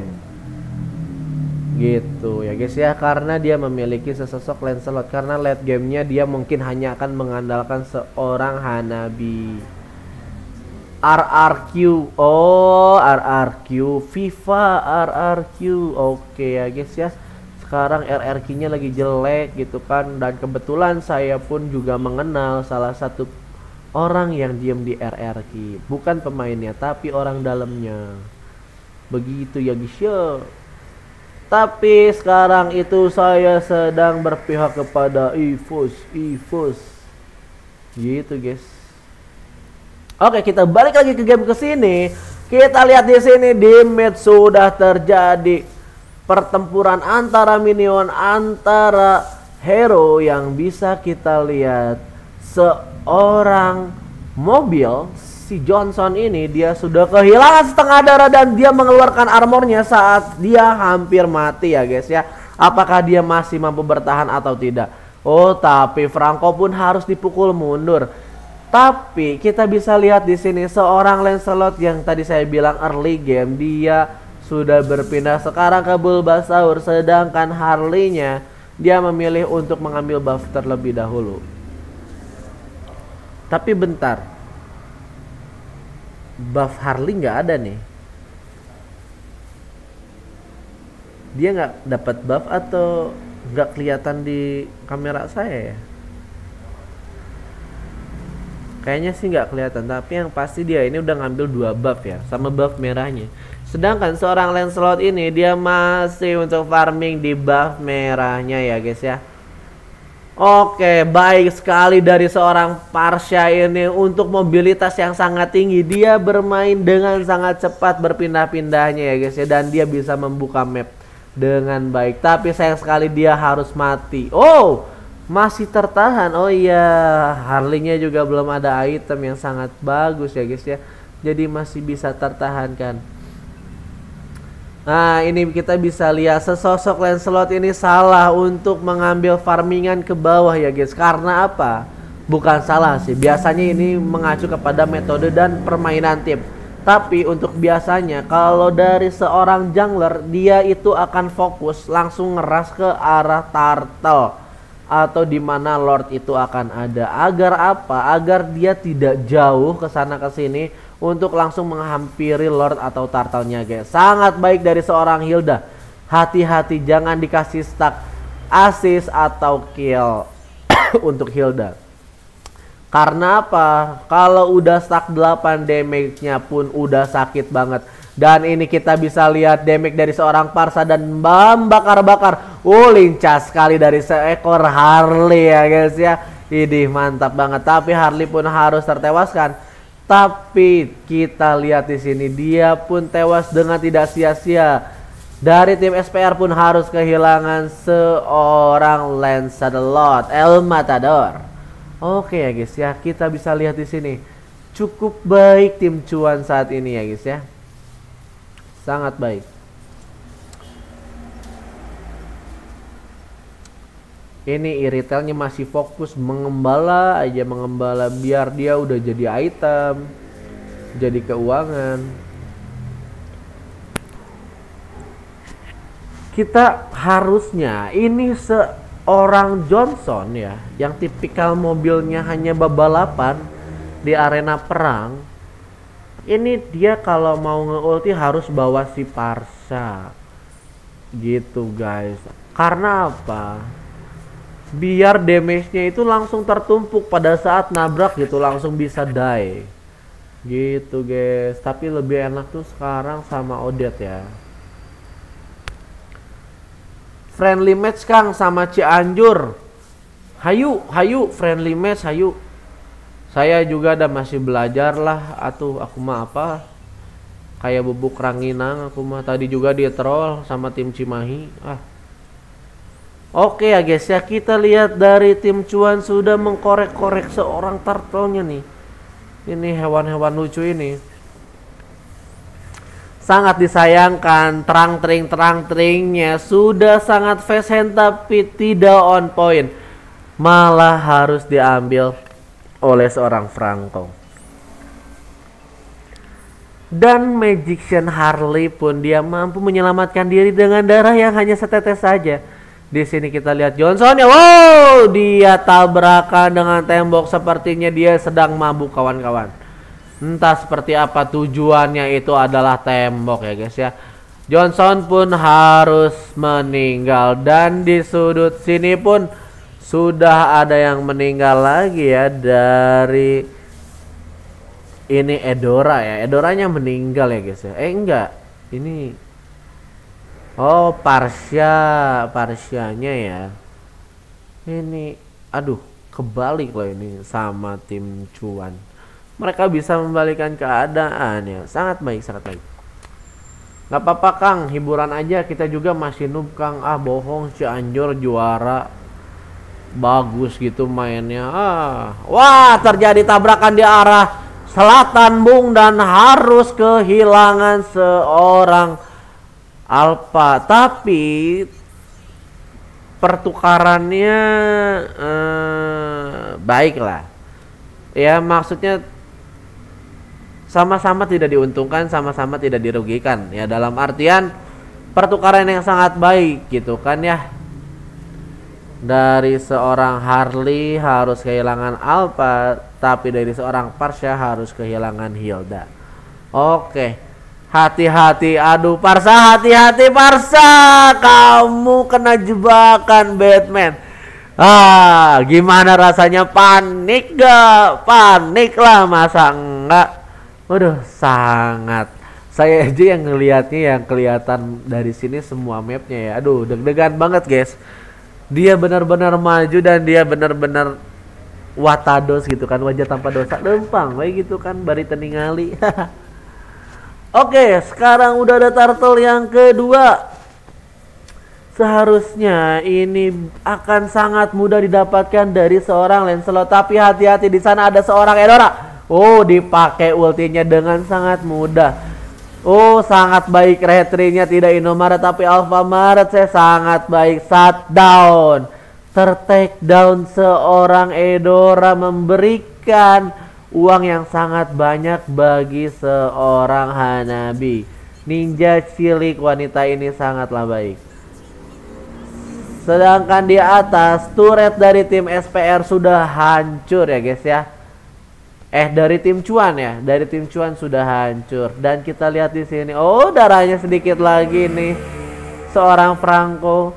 Gitu ya guys ya, karena dia memiliki sesosok Lancelot. Karena late gamenya dia mungkin hanya akan mengandalkan seorang Hanabi. R R Q, oh R R Q, FIFA R R Q. Oke ya guys ya, sekarang R R Q nya lagi jelek gitu kan. Dan kebetulan saya pun juga mengenal salah satu orang yang diam di R R Q, bukan pemainnya tapi orang dalamnya. Begitu ya guys ya. Tapi sekarang itu saya sedang berpihak kepada EVOS, EVOS. Gitu guys. Oke, kita balik lagi ke game ke sini. Kita lihat di sini di mid sudah terjadi pertempuran antara minion, antara hero yang bisa kita lihat seorang mobil. Si Johnson ini dia sudah kehilangan setengah darah dan dia mengeluarkan armornya saat dia hampir mati ya guys ya. Apakah dia masih mampu bertahan atau tidak? Oh, tapi Franco pun harus dipukul mundur. Tapi kita bisa lihat di sini seorang Lancelot yang tadi saya bilang early game dia sudah berpindah sekarang ke Bulbasaur, sedangkan Harley-nya dia memilih untuk mengambil buff terlebih dahulu. Tapi bentar. Buff Harley nggak ada nih. Dia nggak dapat buff atau nggak kelihatan di kamera saya ya? Kayaknya sih nggak kelihatan. Tapi yang pasti dia ini udah ngambil dua buff ya, sama buff merahnya. Sedangkan seorang Lancelot ini dia masih untuk farming di buff merahnya ya guys ya. Oke, baik sekali dari seorang Parsha ini untuk mobilitas yang sangat tinggi. Dia bermain dengan sangat cepat berpindah-pindahnya ya guys ya. Dan dia bisa membuka map dengan baik. Tapi sayang sekali dia harus mati. Oh, masih tertahan. Oh iya, Harley-nya juga belum ada item yang sangat bagus ya guys ya. Jadi masih bisa tertahankan. Nah, ini kita bisa lihat sesosok Lancelot ini salah untuk mengambil farmingan ke bawah ya guys. Karena apa? Bukan salah sih. Biasanya ini mengacu kepada metode dan permainan tim. Tapi untuk biasanya kalau dari seorang jungler, dia itu akan fokus langsung ngeras ke arah turtle atau di mana Lord itu akan ada. Agar apa? Agar dia tidak jauh ke sana ke sini untuk langsung menghampiri Lord atau turtle-nya guys. Sangat baik dari seorang Hilda. Hati-hati jangan dikasih stuck assist atau kill untuk Hilda. Karena apa? Kalau udah stuck delapan, damage-nya pun udah sakit banget. Dan ini kita bisa lihat damage dari seorang Parsha dan bam bakar-bakar. Oh, lincah sekali dari seekor Harley ya guys ya. Ini mantap banget. Tapi Harley pun harus tertewaskan. Tapi kita lihat di sini dia pun tewas dengan tidak sia-sia. Dari tim S P R pun harus kehilangan seorang Lancelot, El Matador. Oke ya guys ya, kita bisa lihat di sini cukup baik tim cuan saat ini ya guys ya. Sangat baik. Ini iritelnya masih fokus mengembala aja, mengembala biar dia udah jadi item, jadi keuangan. Kita harusnya ini seorang Johnson ya, yang tipikal mobilnya hanya balapan di arena perang. Ini dia kalau mau nge-ulti harus bawa si Parsha. Gitu guys. Karena apa? Biar damage-nya itu langsung tertumpuk pada saat nabrak gitu, langsung bisa die gitu guys. Tapi lebih enak tuh sekarang sama Odette ya. Friendly match Kang sama Cianjur. Hayu, hayu friendly match, hayu. Saya juga ada masih belajar lah. Atuh aku mah apa, kayak bubuk ranginang aku mah. Tadi juga dia troll sama tim Cimahi. Ah, oke ya guys ya, kita lihat dari tim cuan sudah mengkorek-korek seorang turtle-nya nih. Ini hewan-hewan lucu ini. Sangat disayangkan, terang-tering terang-teringnya sudah sangat fast hand tapi tidak on point. Malah harus diambil oleh seorang Franco. Dan Magician Harley pun dia mampu menyelamatkan diri dengan darah yang hanya setetes saja. Di sini kita lihat Johnson ya, wow, dia tabrakan dengan tembok, sepertinya dia sedang mabuk kawan-kawan. Entah seperti apa tujuannya, itu adalah tembok ya guys ya. Johnson pun harus meninggal dan di sudut sini pun sudah ada yang meninggal lagi ya, dari ini Edora ya. Edoranya meninggal ya guys ya. Eh enggak, ini oh Parsha, Parshanya ya. Ini aduh, kebalik loh ini sama tim cuan. Mereka bisa membalikan keadaan ya. Sangat baik, sangat baik. Gak apa-apa Kang, hiburan aja, kita juga masih noob Kang. Ah bohong, Cianjur juara, bagus gitu mainnya. Ah, wah, terjadi tabrakan di arah selatan Bung dan harus kehilangan seorang Alpha. Tapi pertukarannya eh, baik lah. Ya maksudnya sama-sama tidak diuntungkan, sama-sama tidak dirugikan ya, dalam artian pertukaran yang sangat baik gitu kan ya. Dari seorang Harley harus kehilangan Alpha, tapi dari seorang Parsha harus kehilangan Hilda. Oke, hati-hati, aduh Parsha, hati-hati Parsha, kamu kena jebakan Batman. Ah, gimana rasanya, panik gak? Panik lah, masa enggak? Waduh, sangat. Saya aja yang ngelihatnya, yang kelihatan dari sini semua mapnya ya. Aduh, deg-degan banget guys. Dia benar-benar maju dan dia benar-benar watados gitu kan, wajah tanpa dosa lempang baik gitu kan, bari teningali. Oke, sekarang udah ada turtle yang kedua. Seharusnya ini akan sangat mudah didapatkan dari seorang Lancelot, tapi hati-hati, di sana ada seorang Eudora. Oh, dipakai ultinya dengan sangat mudah. Oh, sangat baik retrinya, tidak Indomaret tapi Alfamaret. Saya sangat baik, shutdown. Ter-take down seorang Eudora, memberikan uang yang sangat banyak bagi seorang Hanabi. Ninja cilik wanita ini sangatlah baik. Sedangkan di atas turret dari tim S P R sudah hancur ya guys ya. Eh dari tim cuan ya, dari tim cuan sudah hancur. Dan kita lihat di sini, oh darahnya sedikit lagi nih seorang Franco.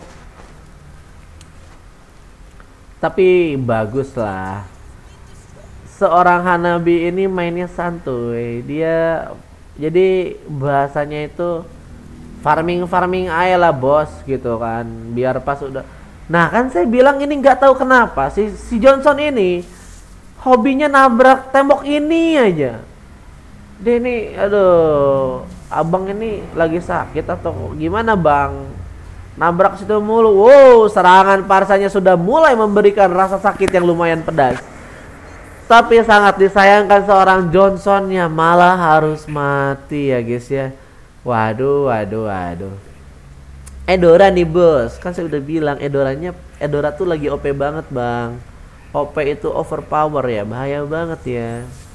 Tapi bagus lah. Seorang Hanabi ini mainnya santuy. Dia jadi bahasanya itu farming farming aja lah bos gitu kan, biar pas udah. Nah kan saya bilang ini nggak tahu kenapa si si Johnson ini hobinya nabrak tembok ini aja. Dia ini aduh, abang ini lagi sakit atau gimana bang? Nabrak situ mulu. Wow, serangan parsanya sudah mulai memberikan rasa sakit yang lumayan pedas. Tapi sangat disayangkan seorang Johnsonnya malah harus mati ya guys ya. Waduh, waduh, waduh. Eudora nih bos, kan saya udah bilang Eudoranya, Eudora tuh lagi O P banget bang. O P itu overpower ya, bahaya banget ya.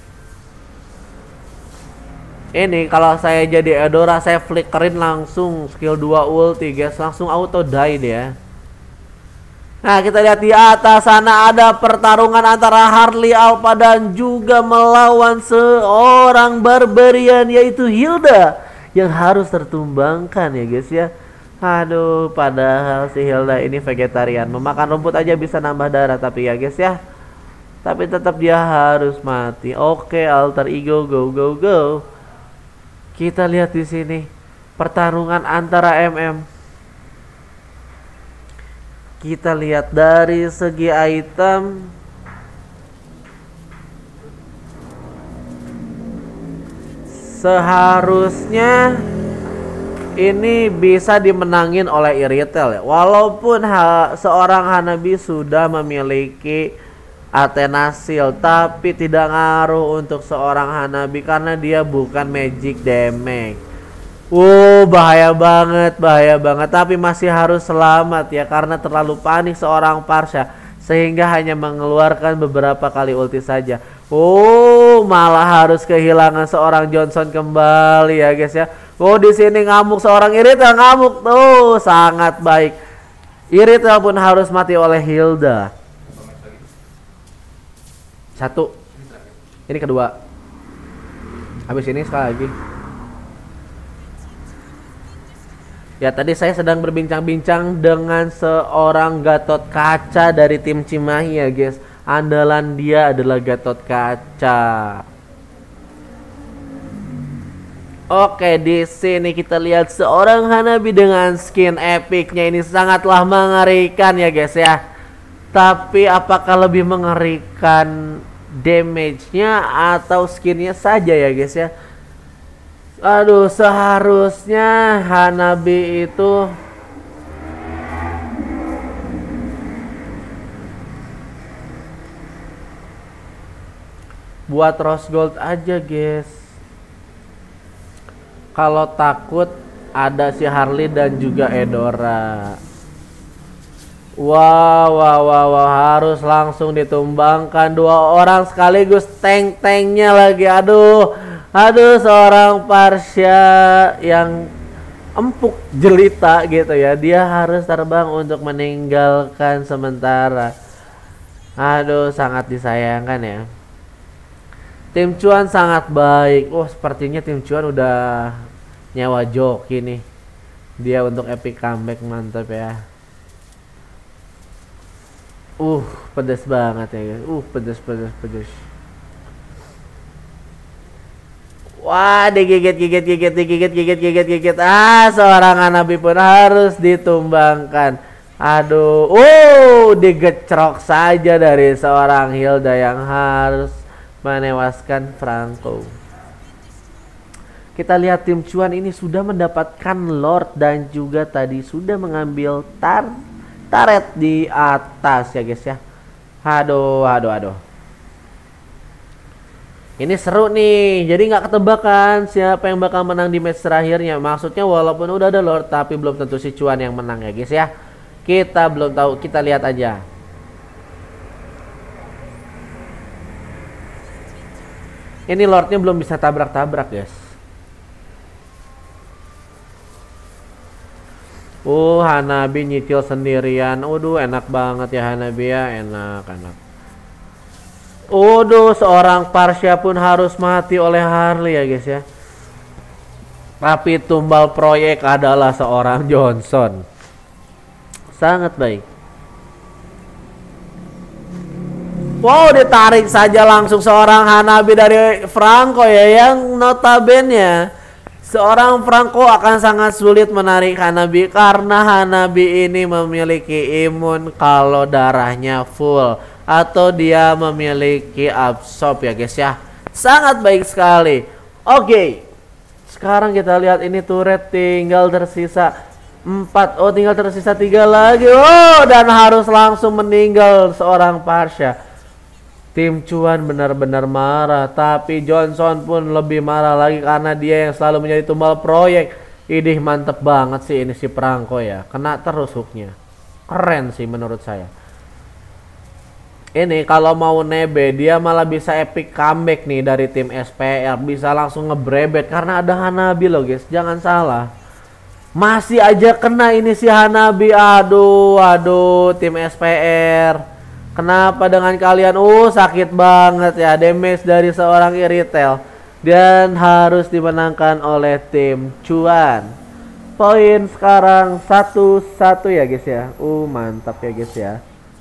Ini kalau saya jadi Eudora, saya flickerin langsung skill dua ulti guys, langsung auto die dia. Nah kita lihat di atas sana ada pertarungan antara Harley Alpha dan juga melawan seorang Barbarian yaitu Hilda, yang harus tertumbangkan ya guys ya. Aduh, padahal si Hilda ini vegetarian, memakan rumput aja bisa nambah darah, tapi ya guys ya, tapi tetap dia harus mati. Oke, alter ego, go go go. Kita lihat di sini pertarungan antara M M. Kita lihat dari segi item, seharusnya ini bisa dimenangin oleh Iritel ya. Walaupun ha, seorang Hanabi sudah memiliki Athena Shield, tapi tidak ngaruh untuk seorang Hanabi karena dia bukan magic damage. Uh, bahaya banget, bahaya banget. Tapi masih harus selamat ya, karena terlalu panik seorang Parsha sehingga hanya mengeluarkan beberapa kali ulti saja. Oh, malah harus kehilangan seorang Johnson kembali ya guys ya. Oh, di sini ngamuk seorang Iritel, ngamuk tuh, sangat baik. Iritel pun harus mati oleh Hilda. Satu. Ini kedua. Habis ini sekali lagi. Ya tadi saya sedang berbincang-bincang dengan seorang Gatot Kaca dari tim Cimahi ya guys. Andalan dia adalah Gatot Kaca. Oke, di sini kita lihat seorang Hanabi dengan skin epicnya ini sangatlah mengerikan ya guys ya. Tapi apakah lebih mengerikan damage-nya atau skinnya saja ya guys ya? Aduh, seharusnya Hanabi itu buat rose gold aja guys. Kalau takut ada si Harley dan juga Eudora. Wow, wow, wow, wow, harus langsung ditumbangkan dua orang sekaligus, tank-tanknya lagi. Aduh, aduh, seorang Parsha yang empuk jelita gitu ya. Dia harus terbang untuk meninggalkan sementara. Aduh, sangat disayangkan ya. Tim Cuan sangat baik. Oh, sepertinya tim Cuan udah nyawa joki nih. Dia untuk epic comeback, mantap ya. Uh, pedas banget ya guys. Uh, pedas, pedas, pedas. Wah, digigit, gigit, gigit, digigit, gigit, gigit, gigit. Ah, seorang Hanabi pun harus ditumbangkan. Aduh, oh, digecrok saja dari seorang Hilda yang harus menewaskan Franco. Kita lihat tim cuan ini sudah mendapatkan Lord dan juga tadi sudah mengambil tar taret di atas ya guys ya. Aduh, aduh, aduh. Ini seru nih, jadi nggak ketebakan siapa yang bakal menang di match terakhirnya. Maksudnya walaupun udah ada Lord, tapi belum tentu si cuan yang menang ya guys ya. Kita belum tahu, kita lihat aja. Ini Lordnya belum bisa tabrak-tabrak guys. Uh, Hanabi nyicil sendirian. Waduh, enak banget ya Hanabi ya, enak, enak. Waduh, seorang Parsha pun harus mati oleh Harley ya guys ya. Tapi tumbal proyek adalah seorang Johnson. Sangat baik. Wow, ditarik saja langsung seorang Hanabi dari Franco ya, yang notabene seorang Franco akan sangat sulit menarik Hanabi karena Hanabi ini memiliki imun kalau darahnya full atau dia memiliki absorb ya guys ya. Sangat baik sekali. Oke, sekarang kita lihat ini turret tinggal tersisa empat. Oh, tinggal tersisa tiga lagi. Oh, dan harus langsung meninggal seorang Parsha. Tim cuan benar-benar marah, tapi Johnson pun lebih marah lagi karena dia yang selalu menjadi tumbal proyek. Idih, mantep banget sih ini si Franco ya. Kena terus hooknya. Keren sih menurut saya. Ini kalau mau nebe dia malah bisa epic comeback nih dari tim S P R. Bisa langsung ngebrebet karena ada Hanabi loh guys. Jangan salah. Masih aja kena ini si Hanabi. Aduh, aduh tim S P R. Kenapa dengan kalian? Uh, sakit banget ya. Damage dari seorang Iritel. Dan harus dimenangkan oleh tim cuan. Poin sekarang satu satu ya guys ya. Uh, mantap ya guys ya.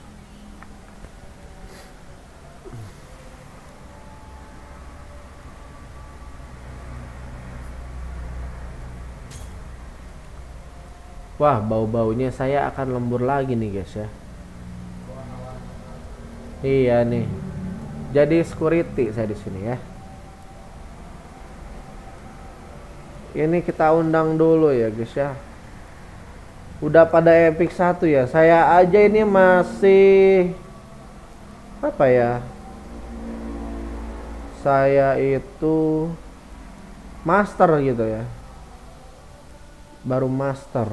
Wah, bau-baunya saya akan lembur lagi nih guys ya. Iya nih. Jadi security saya di sini ya. Ini kita undang dulu ya guys ya. Udah pada epic satu ya. Saya aja ini masih apa ya? Saya itu master gitu ya. Baru master.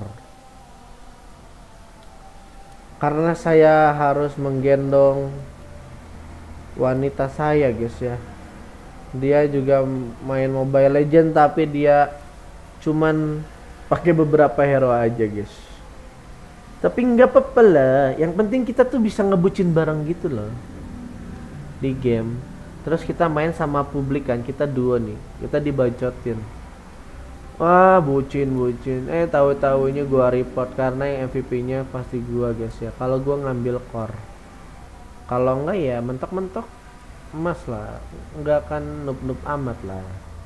Karena saya harus menggendong wanita saya guys ya. Dia juga main Mobile Legend tapi dia cuman pakai beberapa hero aja guys. Tapi nggak apa-apa lah. Yang penting kita tuh bisa ngebucin bareng gitu loh di game. Terus kita main sama publik kan, kita duo nih. Kita dibacotin. Wah, bucin bucin. Eh tahu-tahunya gua report karena yang M V P-nya pasti gua guys ya. Kalau gua ngambil core. Kalau enggak ya mentok-mentok emas lah, enggak akan noob-noob amat lah.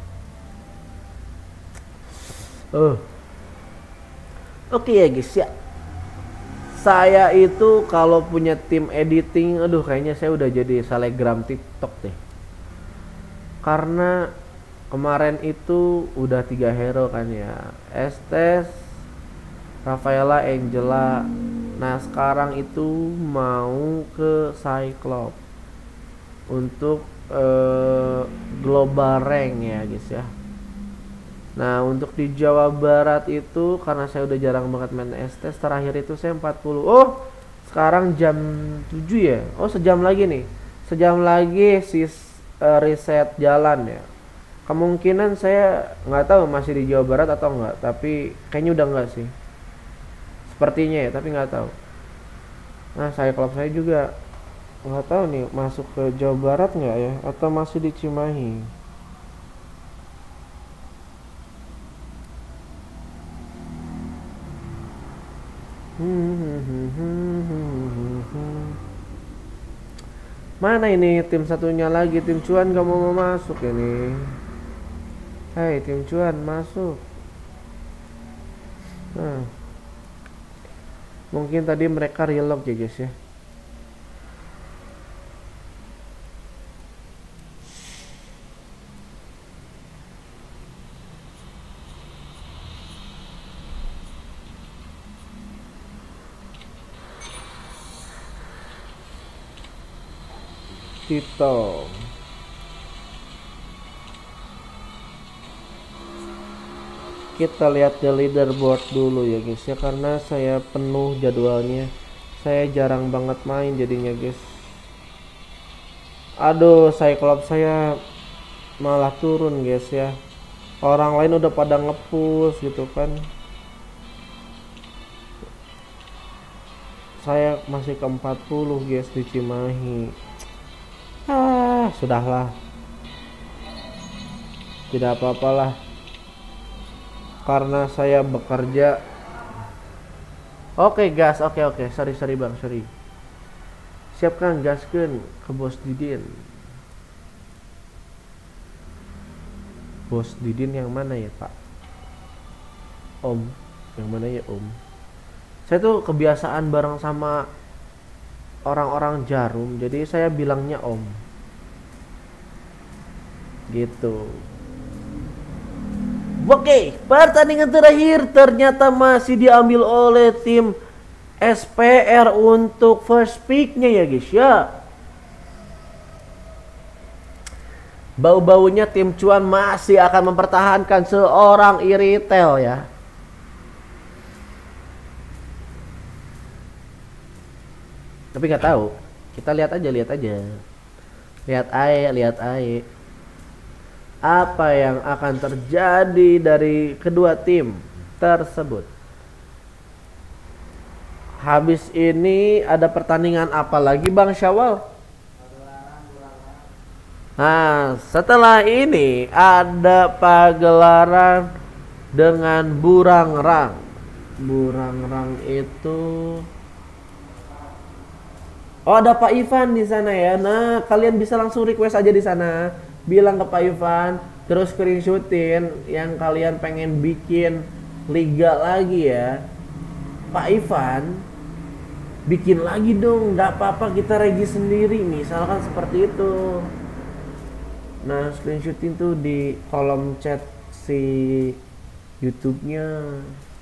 Oh, oke ya guys ya. Saya itu kalau punya tim editing, aduh kayaknya saya udah jadi selebgram TikTok deh. Karena kemarin itu udah tiga hero kan ya, Estes, Rafaela, Angela. Nah sekarang itu mau ke Cyclops untuk uh, global rank ya guys ya. Nah untuk di Jawa Barat itu karena saya udah jarang banget main Estes, terakhir itu saya empat puluh. Oh sekarang jam tujuh ya. Oh sejam lagi nih. Sejam lagi si uh, reset jalan ya. Kemungkinan saya nggak tahu masih di Jawa Barat atau enggak, tapi kayaknya udah enggak sih. Sepertinya ya, tapi nggak tahu. Nah, saya klub saya juga nggak tahu nih masuk ke Jawa Barat nggak ya, atau masih di Cimahi. Mana ini tim satunya lagi, tim cuan gak mau masuk ini. Hei tim cuan masuk. Nah. Mungkin tadi mereka relog ya guys ya. Tito. Kita lihat di leaderboard dulu ya guys ya, karena saya penuh jadwalnya. Saya jarang banget main jadinya guys. Aduh, Cyclops saya malah turun guys ya. Orang lain udah pada nge-push gitu kan. Saya masih ke empat puluh guys di Cimahi. Ah, sudahlah. Tidak apa-apalah. Karena saya bekerja. Oke gas, oke oke. Sorry sorry bang, sorry. Siapkan gaskeun ke Bos Didin. Bos Didin yang mana ya pak? Om, yang mana ya om? Saya tuh kebiasaan bareng sama orang-orang Jarum, jadi saya bilangnya om gitu. Oke, pertandingan terakhir ternyata masih diambil oleh tim S P R untuk first picknya ya guys ya. Bau-baunya tim cuan masih akan mempertahankan seorang Iritel ya. Tapi nggak tahu, kita lihat aja, lihat aja, lihat aja, lihat aja apa yang akan terjadi dari kedua tim tersebut. Habis ini ada pertandingan apa lagi Bang Syawal? Nah, setelah ini ada pagelaran dengan Burangrang. Burangrang itu, oh ada Pak Ivan di sana ya. Nah, kalian bisa langsung request aja di sana. Bilang ke Pak Ivan, terus screenshotin yang kalian pengen bikin liga lagi ya. Pak Ivan, bikin lagi dong, nggak apa-apa kita regi sendiri misalkan seperti itu. Nah, screenshotin tuh di kolom chat si YouTube-nya.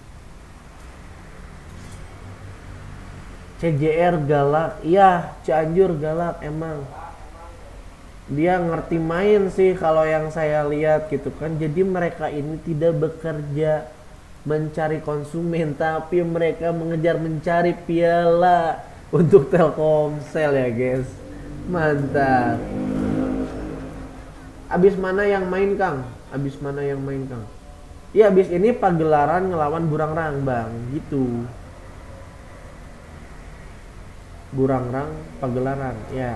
C J R galak, iya Cianjur galak emang. Dia ngerti main sih kalau yang saya lihat gitu kan. Jadi mereka ini tidak bekerja mencari konsumen, tapi mereka mengejar mencari piala untuk Telkomsel ya guys. Mantap. Abis mana yang main Kang? Abis mana yang main Kang? Iya abis ini pagelaran ngelawan Burangrang bang, gitu. Burangrang pagelaran, ya.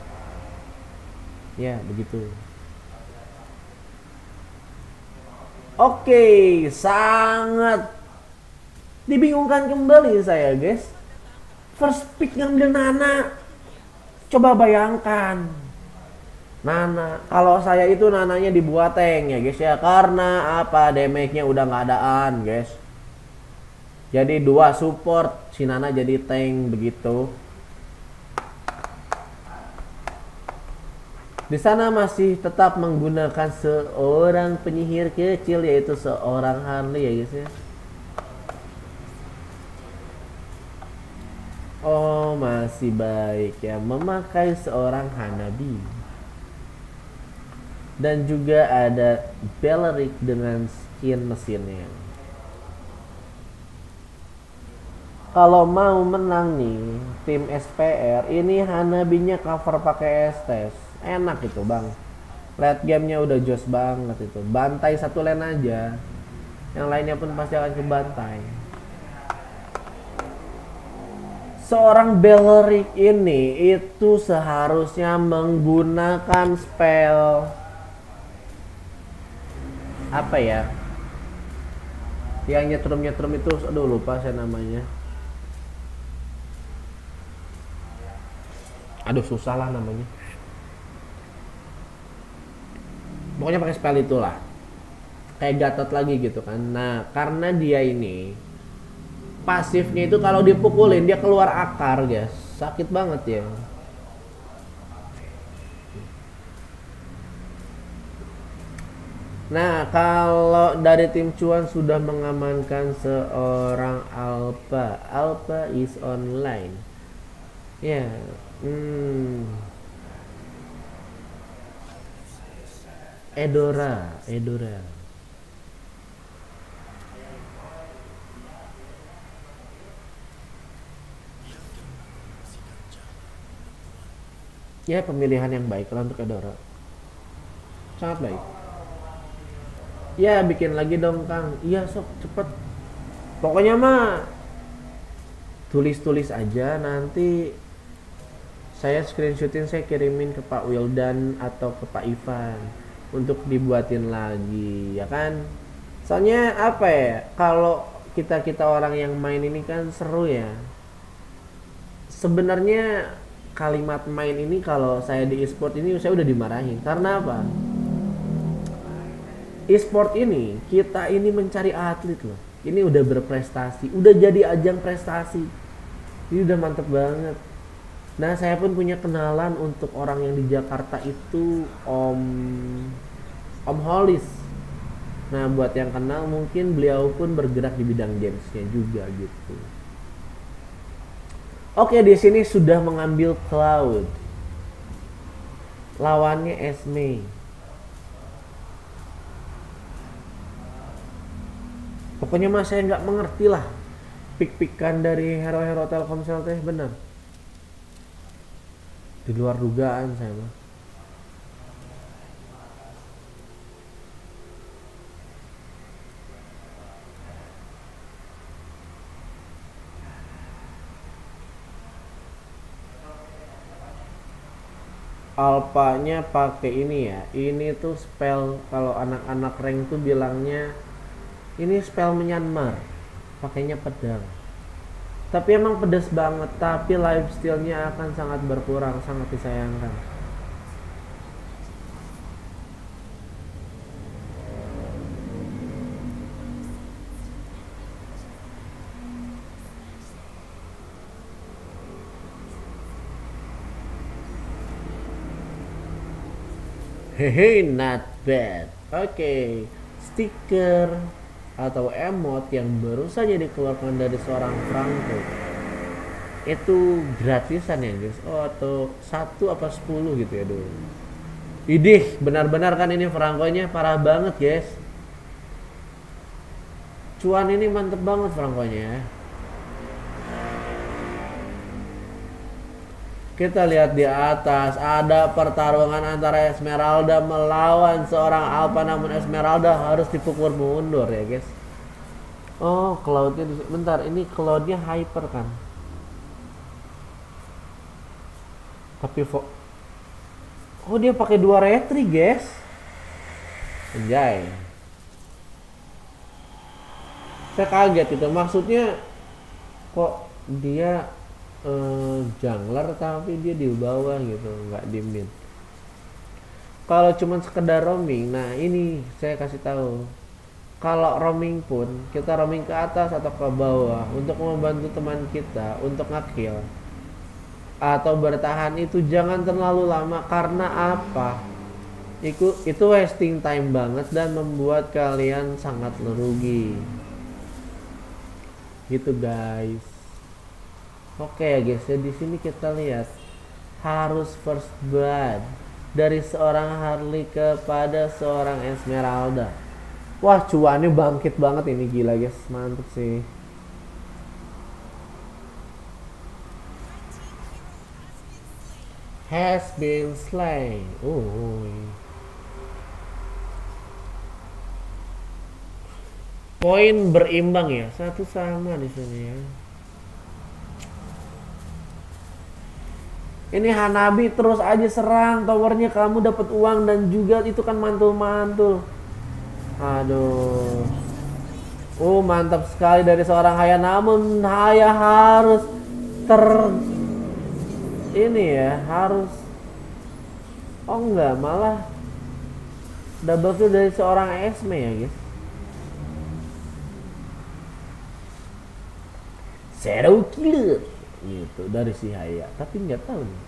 Ya, begitu. Oke, sangat dibingungkan kembali saya, guys. First pick ngambil Nana. Coba bayangkan. Nana, kalau saya itu Nananya dibuat tank ya, guys ya. Karena apa? Damage-nya udah nggak adaan, guys. Jadi dua support, si Nana jadi tank begitu. Di sana masih tetap menggunakan seorang penyihir kecil yaitu seorang Harley ya guys ya. Oh masih baik ya, memakai seorang Hanabi. Dan juga ada Belleric dengan skin mesinnya. Kalau mau menang nih tim S P R ini Hanabinya cover pakai Estes. Enak itu bang, late gamenya udah jos banget itu. Bantai satu lane aja, yang lainnya pun pasti akan kebantai. Seorang Belleric ini itu seharusnya menggunakan spell apa ya, yang nyetrum-nyetrum itu, aduh lupa saya namanya. Aduh susah lah namanya. Pokoknya pakai spell itulah, kayak Gatot lagi gitu kan. Nah karena dia ini pasifnya itu kalau dipukulin dia keluar akar guys, sakit banget ya. Nah, kalau dari tim cuan sudah mengamankan seorang Alpha, Alpha is online. Ya, yeah. hmm. Edora, Edora. Ya, pemilihan yang baik lah untuk Edora. Sangat baik. Ya bikin lagi dong Kang. Iya sok cepet. Pokoknya mah tulis-tulis aja, nanti saya screenshotin, saya kirimin ke Pak Wildan atau ke Pak Ivan untuk dibuatin lagi ya kan. Soalnya apa ya, kalau kita kita orang yang main ini kan seru ya. Sebenarnya kalimat main ini kalau saya di e-sport ini saya udah dimarahin. Karena apa? E-sport ini, kita ini mencari atlet loh. Ini udah berprestasi, udah jadi ajang prestasi. Ini udah mantep banget. Nah, saya pun punya kenalan untuk orang yang di Jakarta itu, Om Om Holis. Nah, buat yang kenal mungkin beliau pun bergerak di bidang gamesnya juga gitu. Oke, di sini sudah mengambil Cloud. Lawannya Esme. Pokoknya mas saya nggak mengerti lah pik-pikan dari hero-hero Telkomsel teh, bener di luar dugaan saya mah. Alpanya pakai ini ya, ini tuh spell kalau anak-anak rank tuh bilangnya ini spell Myanmar, pakainya pedang. Tapi emang pedas banget, tapi lifesteal-nya akan sangat berkurang, sangat disayangkan. Hehe, not bad. Oke, okay. Stiker atau emot yang baru saja dikeluarkan dari seorang Franco itu gratisan ya guys. Oh, atau satu apa sepuluh gitu ya dulu. Idih, benar-benar kan ini Franco-nya parah banget guys. Cuan ini mantep banget Franco-nya. Kita lihat di atas ada pertarungan antara Esmeralda melawan seorang Alpha, namun Esmeralda harus dipukul mundur ya guys. Oh, Cloud-nya bentar, ini Cloud-nya hyper kan. Tapi oh dia pakai dua retri guys. Anjay. Saya kaget itu, maksudnya kok dia Uh, jungler tapi dia di bawah gitu, nggak di mid. Kalau cuman sekedar roaming, nah ini saya kasih tahu. Kalau roaming pun kita roaming ke atas atau ke bawah untuk membantu teman kita untuk nge-kill atau bertahan, itu jangan terlalu lama. Karena apa? Itu itu wasting time banget dan membuat kalian sangat merugi. Gitu guys. Oke ya guys, ya di sini kita lihat harus first blood dari seorang Harley kepada seorang Esmeralda. Wah, cuannya bangkit banget ini, gila guys, mantep sih. Has been slain. Oh. Poin berimbang ya, satu sama di sini ya. Ini Hanabi terus aja serang towernya, kamu dapat uang dan juga itu kan mantul-mantul. Aduh. Oh, mantap sekali dari seorang Haya, namun Haya harus ter ini ya, harus oh enggak, malah double kill dari seorang Esme ya guys. Shadow Killer gitu dari si Haya, tapi nggak tahu nih.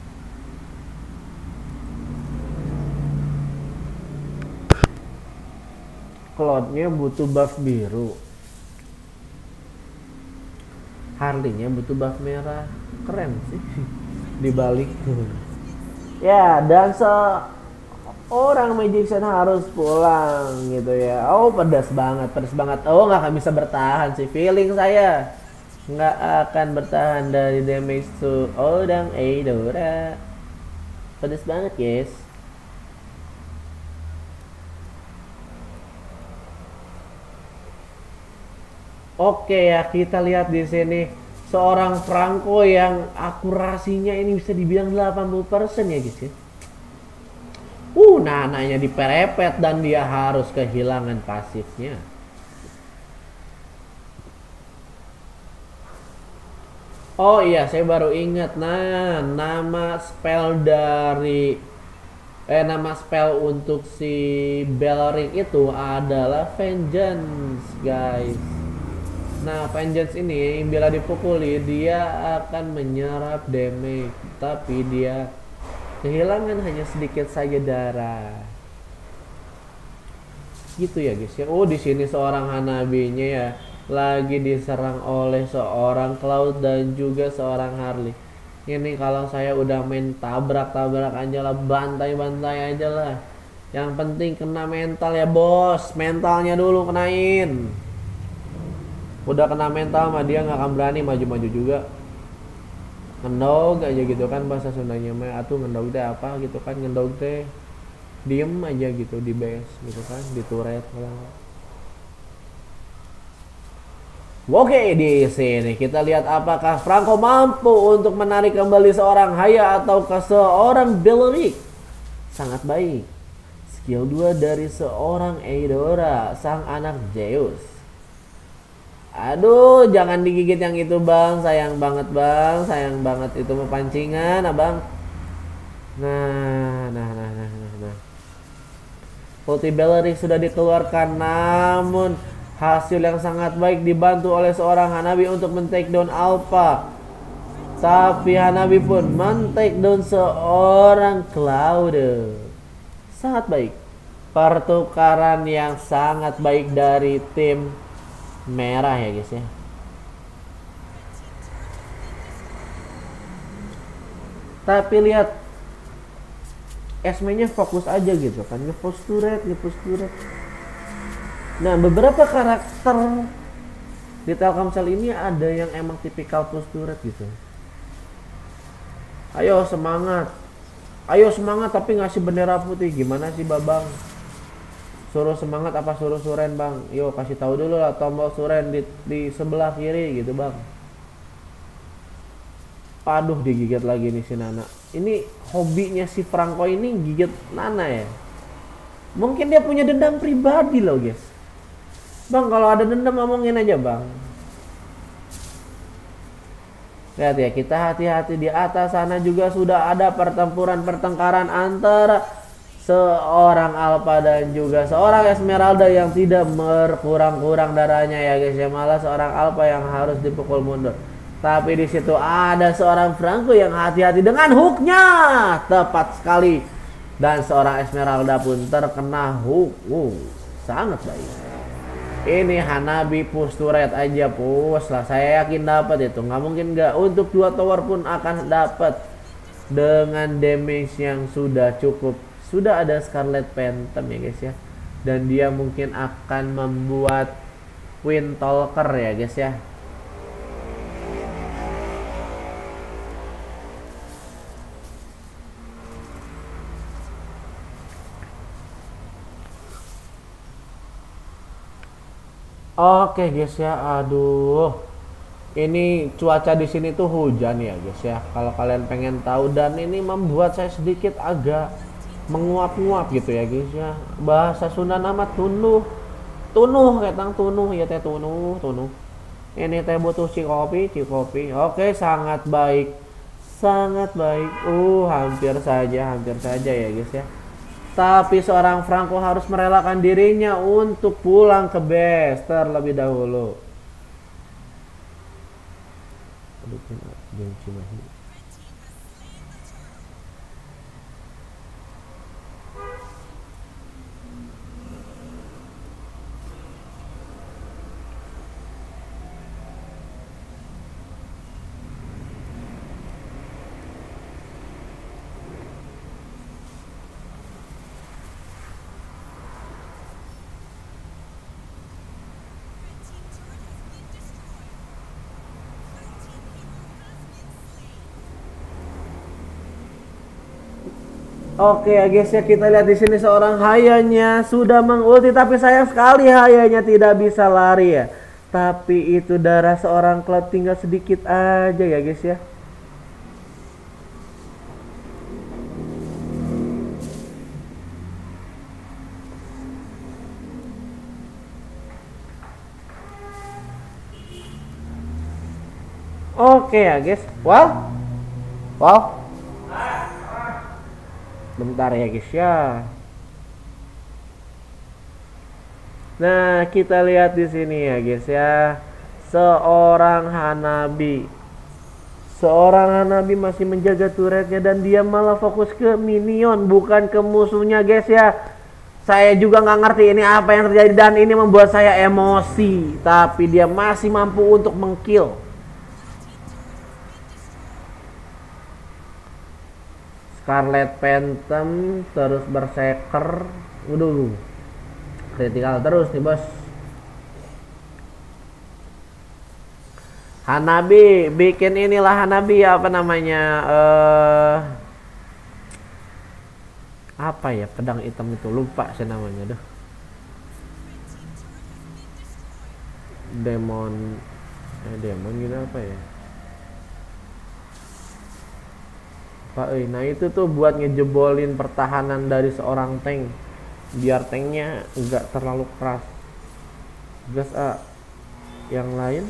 Cloud-nya butuh buff biru, Harley-nya butuh buff merah, keren sih dibalik. Ya, dan seorang magician harus pulang gitu ya. Oh, pedas banget, pedas banget. Oh, nggak akan bisa bertahan sih, feeling saya nggak akan bertahan dari damage to Odang Eidora. Pedas banget guys. Oke ya, kita lihat di sini seorang Franco yang akurasinya ini bisa dibilang delapan puluh persen ya guys ya. Uh, nananya diperepet dan dia harus kehilangan pasifnya. Oh iya, saya baru ingat. Nah, nama spell dari eh nama spell untuk si Belring itu adalah Vengeance, guys. Nah, Vengeance ini bila dipukuli dia akan menyerap damage, tapi dia kehilangan hanya sedikit saja darah. Gitu ya guys ya. Oh, di sini seorang Hanabi-nya ya lagi diserang oleh seorang Cloud dan juga seorang Harley. Ini kalau saya udah main tabrak-tabrak aja lah, bantai-bantai aja lah. Yang penting kena mental ya bos, mentalnya dulu kenain. Udah kena mental mah dia nggak akan berani maju-maju juga. Ngendog aja gitu kan bahasa Sundanya mah, atuh ngendog teh apa gitu kan, ngendog teh diem aja gitu di base gitu kan, di turret lah. Oke, di sini kita lihat apakah Franco mampu untuk menarik kembali seorang Haya atau ke seorang Beleric. Sangat baik. Skill dua dari seorang Eidora, sang anak Zeus. Aduh, jangan digigit yang itu bang, sayang banget bang, sayang banget itu mepancingan abang. Nah, nah, nah, nah, nah, nah. Ulti Beleric sudah dikeluarkan, namun hasil yang sangat baik dibantu oleh seorang Hanabi untuk men-take down Alpha. Tapi Hanabi pun men-take down seorang Cloud. Sangat baik. Pertukaran yang sangat baik dari tim merah ya guys ya. Tapi lihat Esme-nya fokus aja gitu kan, nge-push turret, nge-push turret. Nah, beberapa karakter di Telkomsel ini ada yang emang tipikal push turret gitu. Ayo semangat. Ayo semangat tapi ngasih bendera putih. Gimana sih Babang? Suruh semangat apa suruh suren bang? Yo kasih tahu dulu lah tombol suren di, di sebelah kiri gitu bang. Aduh, digigit lagi nih si Nana. Ini hobinya si Franco ini gigit Nana ya. Mungkin dia punya dendam pribadi loh guys. Bang, kalau ada dendam ngomongin aja bang. Lihat ya, kita hati-hati, di atas sana juga sudah ada pertempuran pertengkaran antara seorang Alpha dan juga seorang Esmeralda yang tidak berkurang-kurang darahnya ya guys ya. Malah seorang Alpha yang harus dipukul mundur. Tapi di situ ada seorang Franco yang hati-hati dengan hooknya, tepat sekali. Dan seorang Esmeralda pun terkena hook. Wow, sangat baik. Ini Hanabi push turret aja push lah. Saya yakin dapat itu, nggak mungkin nggak. Untuk dua tower pun akan dapat dengan damage yang sudah cukup. Sudah ada Scarlet Phantom ya guys ya. Dan dia mungkin akan membuat Queen Talker ya guys ya. Oke guys ya, aduh. Ini cuaca di sini tuh hujan ya guys ya. Kalau kalian pengen tahu, dan ini membuat saya sedikit agak menguap-nguap gitu ya guys ya. Bahasa Sunda nama tunuh. Tunuh ketang tunuh ya teh tunuh, tunuh. Ini teh butuh cikopi, cikopi. Oke, sangat baik. Sangat baik. Uh, hampir saja, hampir saja ya guys ya. Tapi seorang Franco harus merelakan dirinya untuk pulang ke base terlebih dahulu. bikin game Cimahi. Oke ya guys ya, kita lihat di sini seorang Hayanya sudah mengulti, tapi sayang sekali Hayanya tidak bisa lari ya. Tapi itu darah seorang Cloud tinggal sedikit aja ya guys ya. Oke ya guys, wow, wow. Bentar ya guys ya. Nah, kita lihat di sini ya guys ya. Seorang Hanabi. Seorang Hanabi masih menjaga turretnya dan dia malah fokus ke minion, bukan ke musuhnya guys ya. Saya juga nggak ngerti ini apa yang terjadi dan ini membuat saya emosi. Tapi dia masih mampu untuk mengkill. Scarlet Phantom terus berserker. Waduh, kritikal terus nih bos. Hanabi bikin inilah Hanabi apa namanya uh, apa ya, pedang hitam itu, lupa sih namanya. Duh, demon eh demon gitu apa ya Pak, eh, nah itu tuh buat ngejebolin pertahanan dari seorang tank biar tanknya enggak terlalu keras. Gas A yang lain.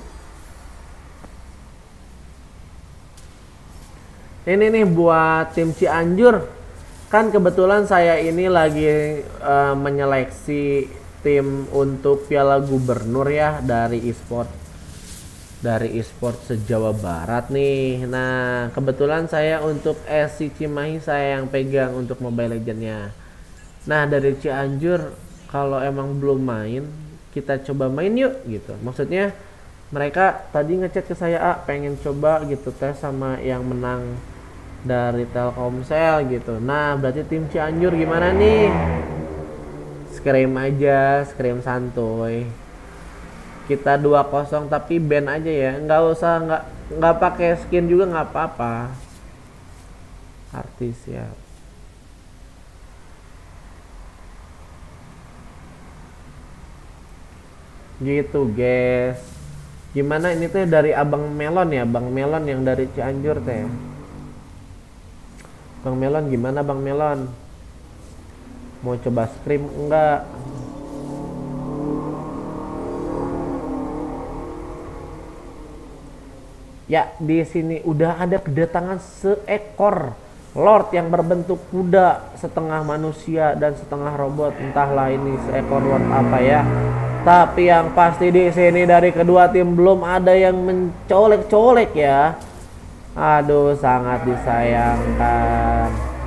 Ini nih buat tim Cianjur. Kan kebetulan saya ini lagi uh, menyeleksi tim untuk Piala Gubernur ya dari e-sport. Dari e-sport se-Jawa Barat nih. Nah, kebetulan saya untuk S C Cimahi saya yang pegang untuk Mobile Legends-nya. Nah, dari Cianjur kalau emang belum main, kita coba main yuk gitu. Maksudnya mereka tadi ngechat ke saya, "Ah, pengen coba gitu tes sama yang menang dari Telkomsel gitu." Nah, berarti tim Cianjur gimana nih? Scrim aja, scrim santuy. Kita dua kosong tapi ban aja ya, nggak usah, nggak nggak pakai skin juga nggak apa-apa. Artis ya. Gitu guys. Gimana ini tuh dari Abang Melon ya, Bang Melon yang dari Cianjur teh. Bang Melon gimana Bang Melon? Mau coba scrim enggak? Ya, di sini udah ada kedatangan seekor Lord yang berbentuk kuda, setengah manusia dan setengah robot. Entahlah ini seekor Lord apa ya. Tapi yang pasti di sini dari kedua tim belum ada yang mencolek-colek ya. Aduh, sangat disayangkan.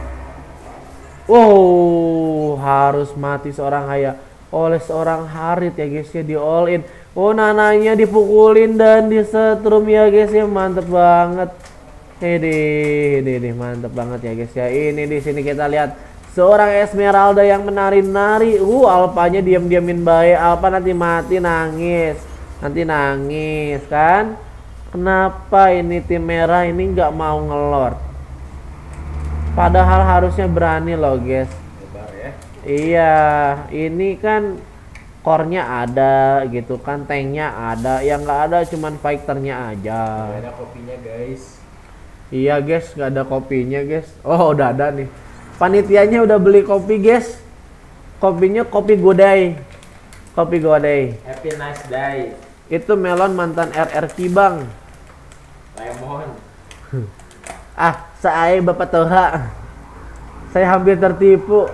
Wow, harus mati seorang Haya oleh seorang Harit ya guys ya, di all in. Oh, nananya dipukulin dan disetrum ya guys ya, mantep banget. Ini, ini, ini mantep banget ya guys ya. Ini di sini kita lihat seorang Esmeralda yang menari-nari. Uh, Alpanya diam-diamin baik. Alpa nanti mati nangis, nanti nangis kan? Kenapa ini tim merah ini nggak mau ngelord? Padahal harusnya berani loh guys. Ya? Iya, ini kan core-nya ada gitu kan, tanknya ada, yang nggak ada cuman fighternya aja. Gak ada kopinya guys. Iya guys, nggak ada kopinya guys. Oh, udah ada nih. Panitianya udah beli kopi guys. Kopinya kopi Godai. Kopi Godai. Happy nice day. Itu Melon mantan R R Q bang. Lemon. Ah, saya Bapak Toha. Saya hampir tertipu.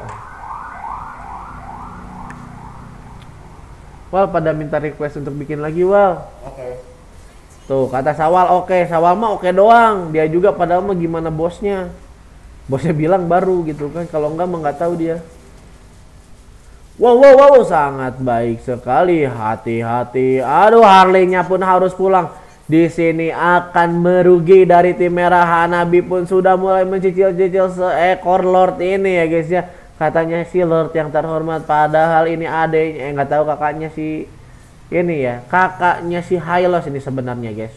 Wal pada minta request untuk bikin lagi Wal. Oke. Okay. Tuh kata Sawal oke, Sawal mah oke doang. Dia juga padahal mah gimana bosnya. Bosnya bilang baru gitu kan. Kalau enggak mah nggak tahu dia. Wow wow wow sangat baik sekali. Hati-hati. Aduh Harley-nya pun harus pulang. Di sini akan merugi dari tim merah. Hanabi pun sudah mulai mencicil-cicil seekor Lord ini ya guys ya. Katanya si Lord yang terhormat, padahal ini adanya, eh nggak tahu kakaknya si ini ya, kakaknya si Hylos ini sebenarnya guys.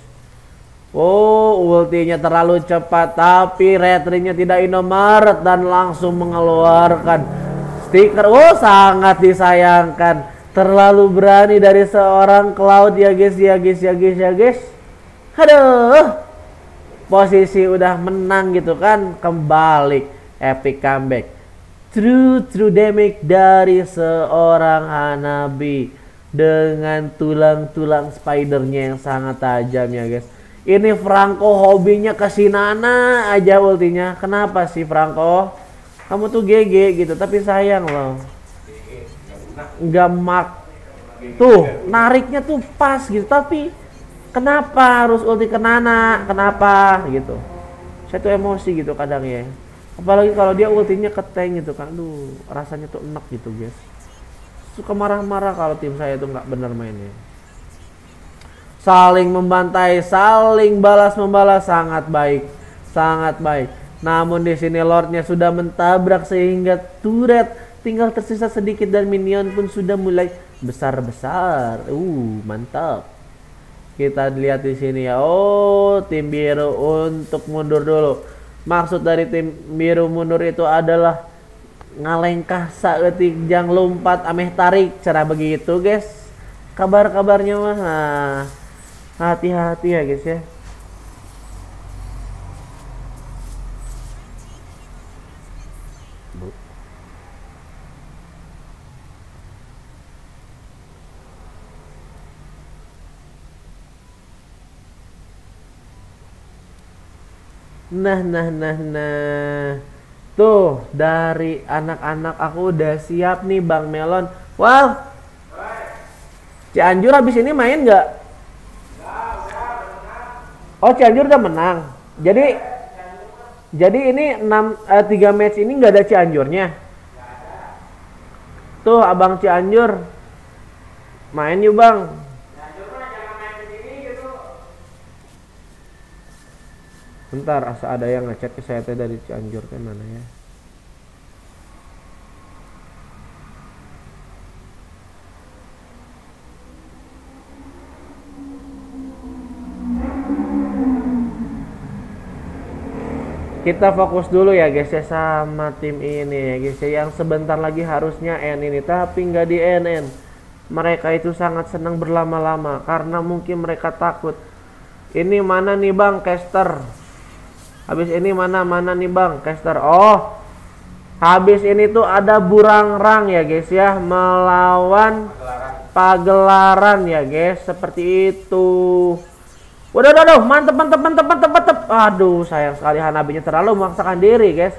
Oh ultinya terlalu cepat, tapi retrinya tidak Indomaret dan langsung mengeluarkan stiker. Oh sangat disayangkan, terlalu berani dari seorang Cloud ya guys ya guys ya guys ya guys. Aduh, posisi udah menang gitu kan, kembali epic comeback. True true damage dari seorang Hanabi dengan tulang-tulang spidernya yang sangat tajam ya guys. Ini Franco hobinya ke Sinana aja ultinya. Kenapa sih Franco? Kamu tuh G G gitu, tapi sayang loh. Nggak mak. Tuh, nariknya tuh pas gitu, tapi kenapa harus ulti ke Nana? Kenapa gitu? Saya tuh emosi gitu kadang ya. Apalagi kalau dia ultinya ke tank gitu kan. Aduh, rasanya tuh enak gitu, guys. Suka marah-marah kalau tim saya tuh nggak bener mainnya. Saling membantai, saling balas membalas, sangat baik. Sangat baik. Namun di sini Lordnya sudah mentabrak sehingga turret tinggal tersisa sedikit dan minion pun sudah mulai besar-besar. Uh, mantap. Kita lihat di sini ya. Oh, tim biru untuk mundur dulu. Maksud dari tim biru mundur itu adalah ngalengkah saeutik jang lompat ameh tarik, cara begitu guys. Kabar-kabarnya mah. Nah, hati-hati ya guys ya. Nah, nah, nah, nah. Tuh, dari anak-anak aku udah siap nih Bang Melon. Wow. Cianjur habis ini main nggak? Oh, Cianjur udah menang. Jadi jadi ini enam tiga match ini nggak ada Cianjurnya. Tuh, Abang Cianjur. Main yuk, Bang. Bentar, asa ada yang ngechat ke saya teh dari Cianjur kan mana ya? Kita fokus dulu ya guys ya sama tim ini ya guys ya, yang sebentar lagi harusnya N ini tapi nggak di N N. Mereka itu sangat senang berlama-lama karena mungkin mereka takut. Ini mana nih Bang caster? Habis ini mana mana nih Bang caster? Oh, habis ini tuh ada Burangrang ya guys ya, melawan Pagelaran ya guys, seperti itu. Waduh, waduh, waduh, mantep, mantep, mantep, mantep, mantep. Aduh, sayang sekali Hanabinya terlalu memaksakan diri guys.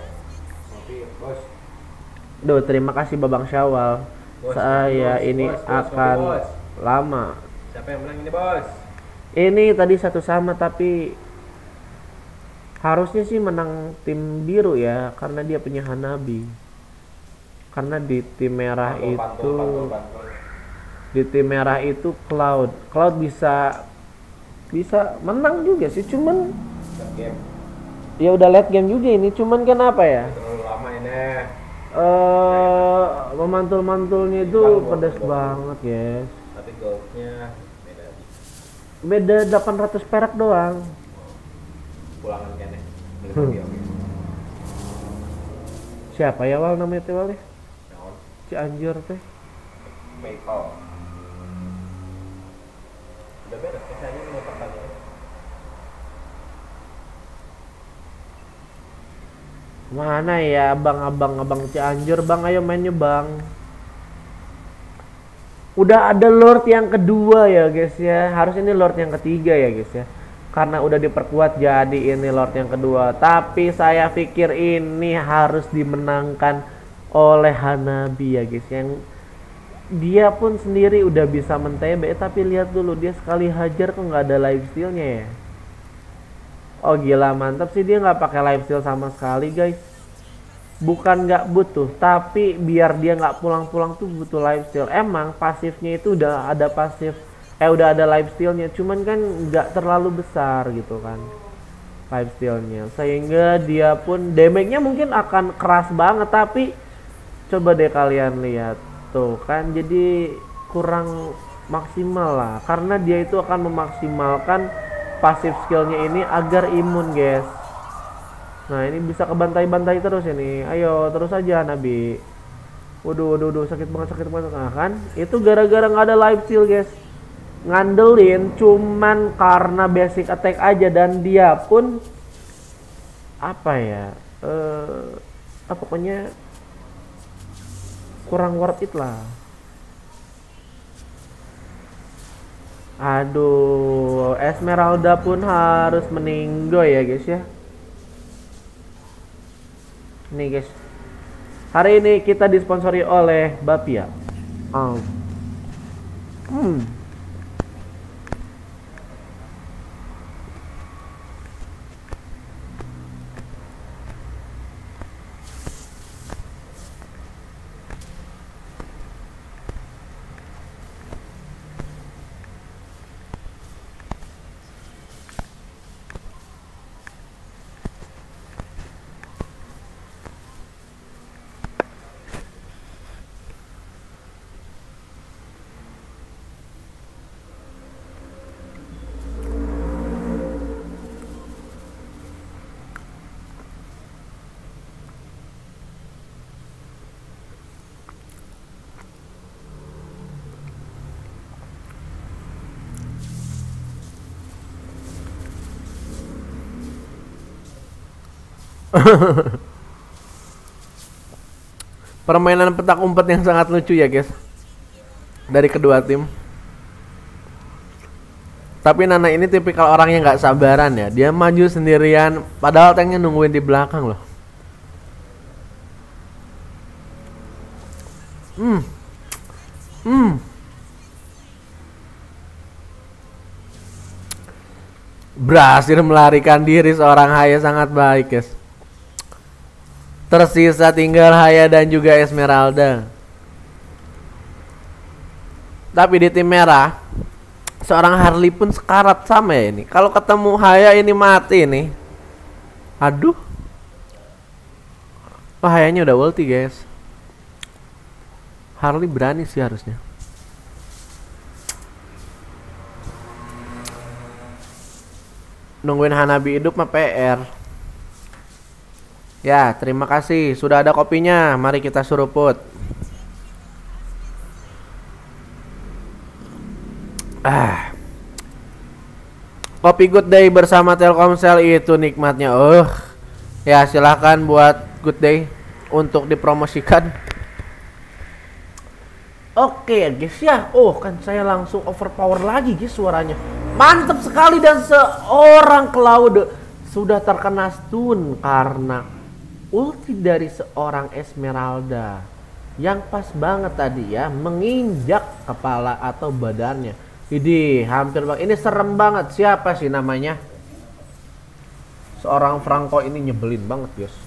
Duh, terima kasih Babang Syawal. Bos, saya bos, ini bos, akan bos. Lama. Siapa yang menang ini bos? Ini tadi satu sama tapi harusnya sih menang tim biru ya, karena dia punya Hanabi. Karena di tim merah pantul, itu pantul, pantul, pantul. Di tim merah itu Cloud. Cloud bisa bisa menang juga sih, cuman game. Ya udah late game juga ini, cuman kenapa ya? Terlalu lama ini. Eh, uh, memantul-mantulnya itu pedas banget, guys. Tapi goldnya beda. Beda delapan ratus perak doang. Pulangan kene. Hmm. Siapa ya Wal namanya teh Wal ya? Cianjur teh. PayPal. Udah beda, biasanya mau pertanyaan. Mana ya abang-abang abang Cianjur Bang, ayo mainnya Bang. Udah ada Lord yang kedua ya guys ya, harus ini Lord yang ketiga ya guys ya. Karena udah diperkuat jadi ini Lord yang kedua. Tapi saya pikir ini harus dimenangkan oleh Hanabi ya guys. Yang dia pun sendiri udah bisa men-T B, tapi lihat dulu dia sekali hajar kok nggak ada life steal-nya ya. Oh gila, mantap sih, dia nggak pakai life steal sama sekali guys. Bukan nggak butuh, tapi biar dia nggak pulang-pulang tuh butuh life steal. Emang pasifnya itu udah ada pasif, eh udah ada life stealnya, cuman kan nggak terlalu besar gitu kan life stealnya, sehingga dia pun damage-nya mungkin akan keras banget. Tapi coba deh kalian lihat tuh kan, jadi kurang maksimal lah, karena dia itu akan memaksimalkan pasif skillnya ini agar imun guys. Nah ini bisa kebantai-bantai terus ini. Ayo terus aja Nabi. Waduh, waduh, waduh, sakit banget, sakit banget. Nah kan, itu gara-gara nggak ada life steal guys. Ngandelin cuman karena basic attack aja, dan dia pun apa ya? Eh, ah, pokoknya kurang worth it lah. Aduh, Esmeralda pun harus meninggoy ya guys ya. Nih guys, hari ini kita disponsori oleh Bapia. Oh. Hmm. Permainan petak umpet yang sangat lucu ya guys dari kedua tim. Tapi Nana ini tipikal orang yang nggak sabaran ya. Dia maju sendirian padahal tanknya nungguin di belakang loh. Hmm. Hmm. Berhasil melarikan diri seorang Haya, sangat baik guys. Tersisa tinggal Haya dan juga Esmeralda. Tapi di tim merah, seorang Harley pun sekarat sama ya ini. Kalau ketemu Haya ini mati nih. Aduh. Oh, Hayanya udah ulti guys. Harley berani sih harusnya. Nungguin Hanabi hidup mah P R. Ya, terima kasih. Sudah ada kopinya. Mari kita suruput. Ah. Kopi Good Day bersama Telkomsel itu nikmatnya. Oh. Ya, silahkan buat Good Day untuk dipromosikan. Oke ya guys ya. Oh, kan saya langsung overpower lagi guys suaranya. Mantap sekali, dan seorang Cloud sudah terkena stun karena ulti dari seorang Esmeralda yang pas banget tadi ya, menginjak kepala atau badannya. Ini hampir banget. Ini serem banget. Siapa sih namanya? Seorang Franco ini nyebelin banget guys.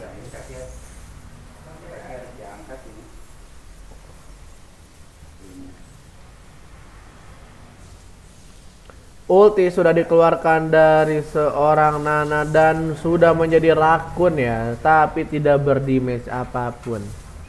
Ulti sudah dikeluarkan dari seorang Nana dan sudah menjadi rakun ya, tapi tidak berdamage apapun.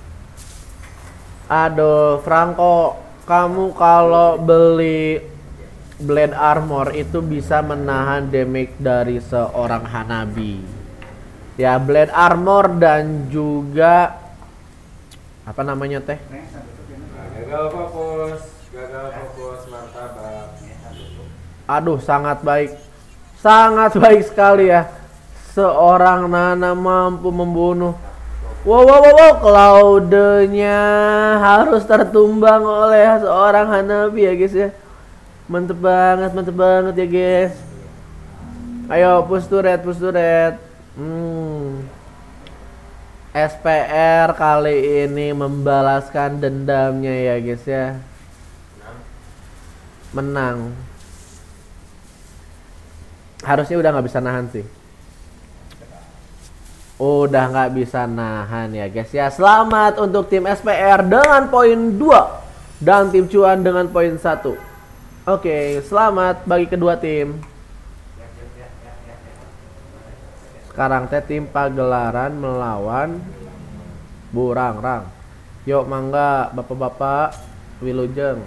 Aduh, Franco, kamu kalau beli Blade Armor itu bisa menahan damage dari seorang Hanabi. Ya, Blade Armor dan juga apa namanya teh? Gagal fokus, gagal fokus, martabak. Aduh, sangat baik. Sangat baik sekali ya. Seorang Nana mampu membunuh. Wow, wow, wow, wow. Cloud-nya harus tertumbang oleh seorang Hanabi ya guys ya. Mantep banget, mantep banget ya guys. Ayo, push turret, push turret. Hmm. S P R kali ini membalaskan dendamnya ya guys ya. Menang. Harusnya udah nggak bisa nahan sih. Udah nggak bisa nahan ya guys ya. Selamat untuk tim S P R dengan poin dua dan tim cuan dengan poin satu. Oke, selamat bagi kedua tim. Sekarang teh tim Pagelaran melawan Burangrang. Yuk mangga bapak-bapak Wilujeng.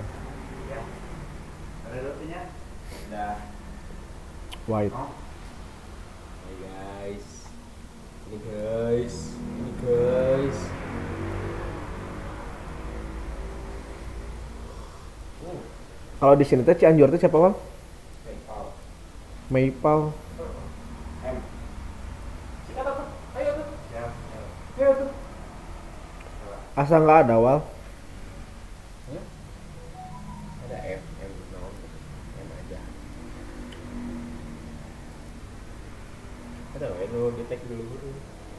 White. Hey guys. Ini guys. Ini guys. Kalau di sini teh Cianjur teh siapa, Bang? Maple. Maple. M. Siapa tuh? Ayo tuh. Ya. Ayo tuh. Asa nggak ada, Wal. Ya? Ada M, M no. M aja. Ada nggak? Lu detect dulu dulu.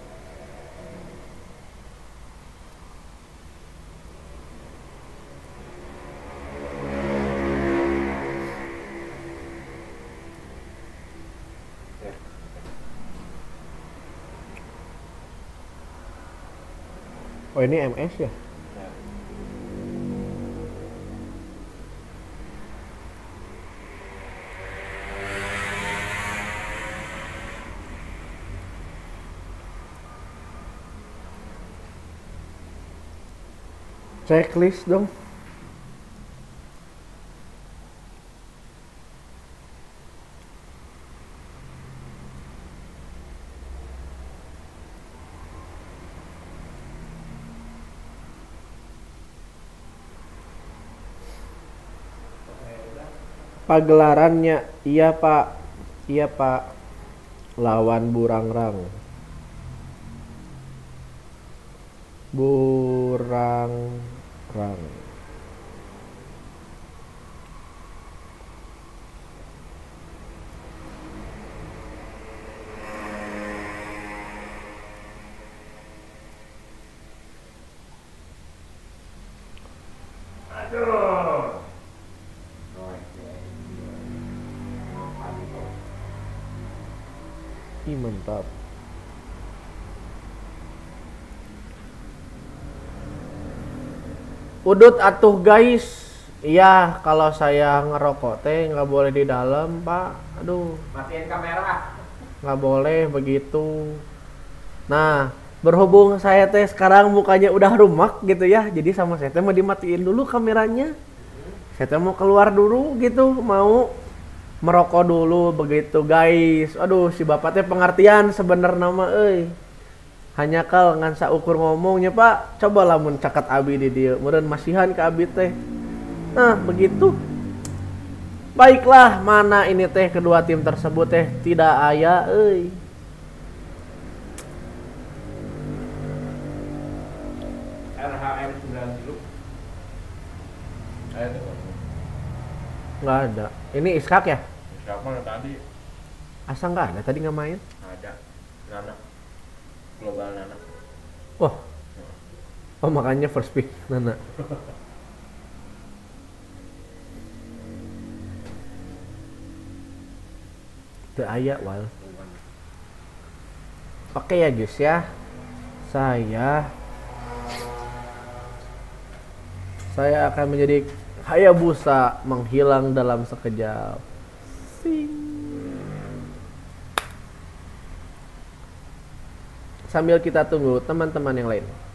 Oh ini M S ya? Checklist dong. Pagelarannya, iya pak, iya pak, lawan Burangrang. Burangrang. Aduh. Ih mantap. Udut atuh guys. Iya kalau saya ngerokok teh nggak boleh di dalam pak. Aduh. Matiin kamera. Nggak boleh begitu. Nah berhubung saya teh sekarang mukanya udah rumak gitu ya. Jadi sama saya teh mau dimatiin dulu kameranya. Saya teh mau keluar dulu gitu. Mau merokok dulu begitu guys. Aduh si bapak teh pengertian sebenarnya mah euy. Hanya kal ngan saukur ngomongnya pak. Coba lamun cakat abi di dieu meureun masihan ke abi teh. Nah begitu. Baiklah mana ini teh kedua tim tersebut teh tidak aya euy. R H M sembilan puluh. Ayo tuh. Nggak ada. Ini Iskak ya? Siapa yang tadi? Asa nggak ada tadi nggak main? Ada. Nana. Global Nana. Wah. Oh makanya first pick Nana. Teu aya wal. Oke ya guys ya. Saya Saya akan menjadi Hayabusa menghilang dalam sekejap. Sing. Sambil kita tunggu teman-teman yang lain.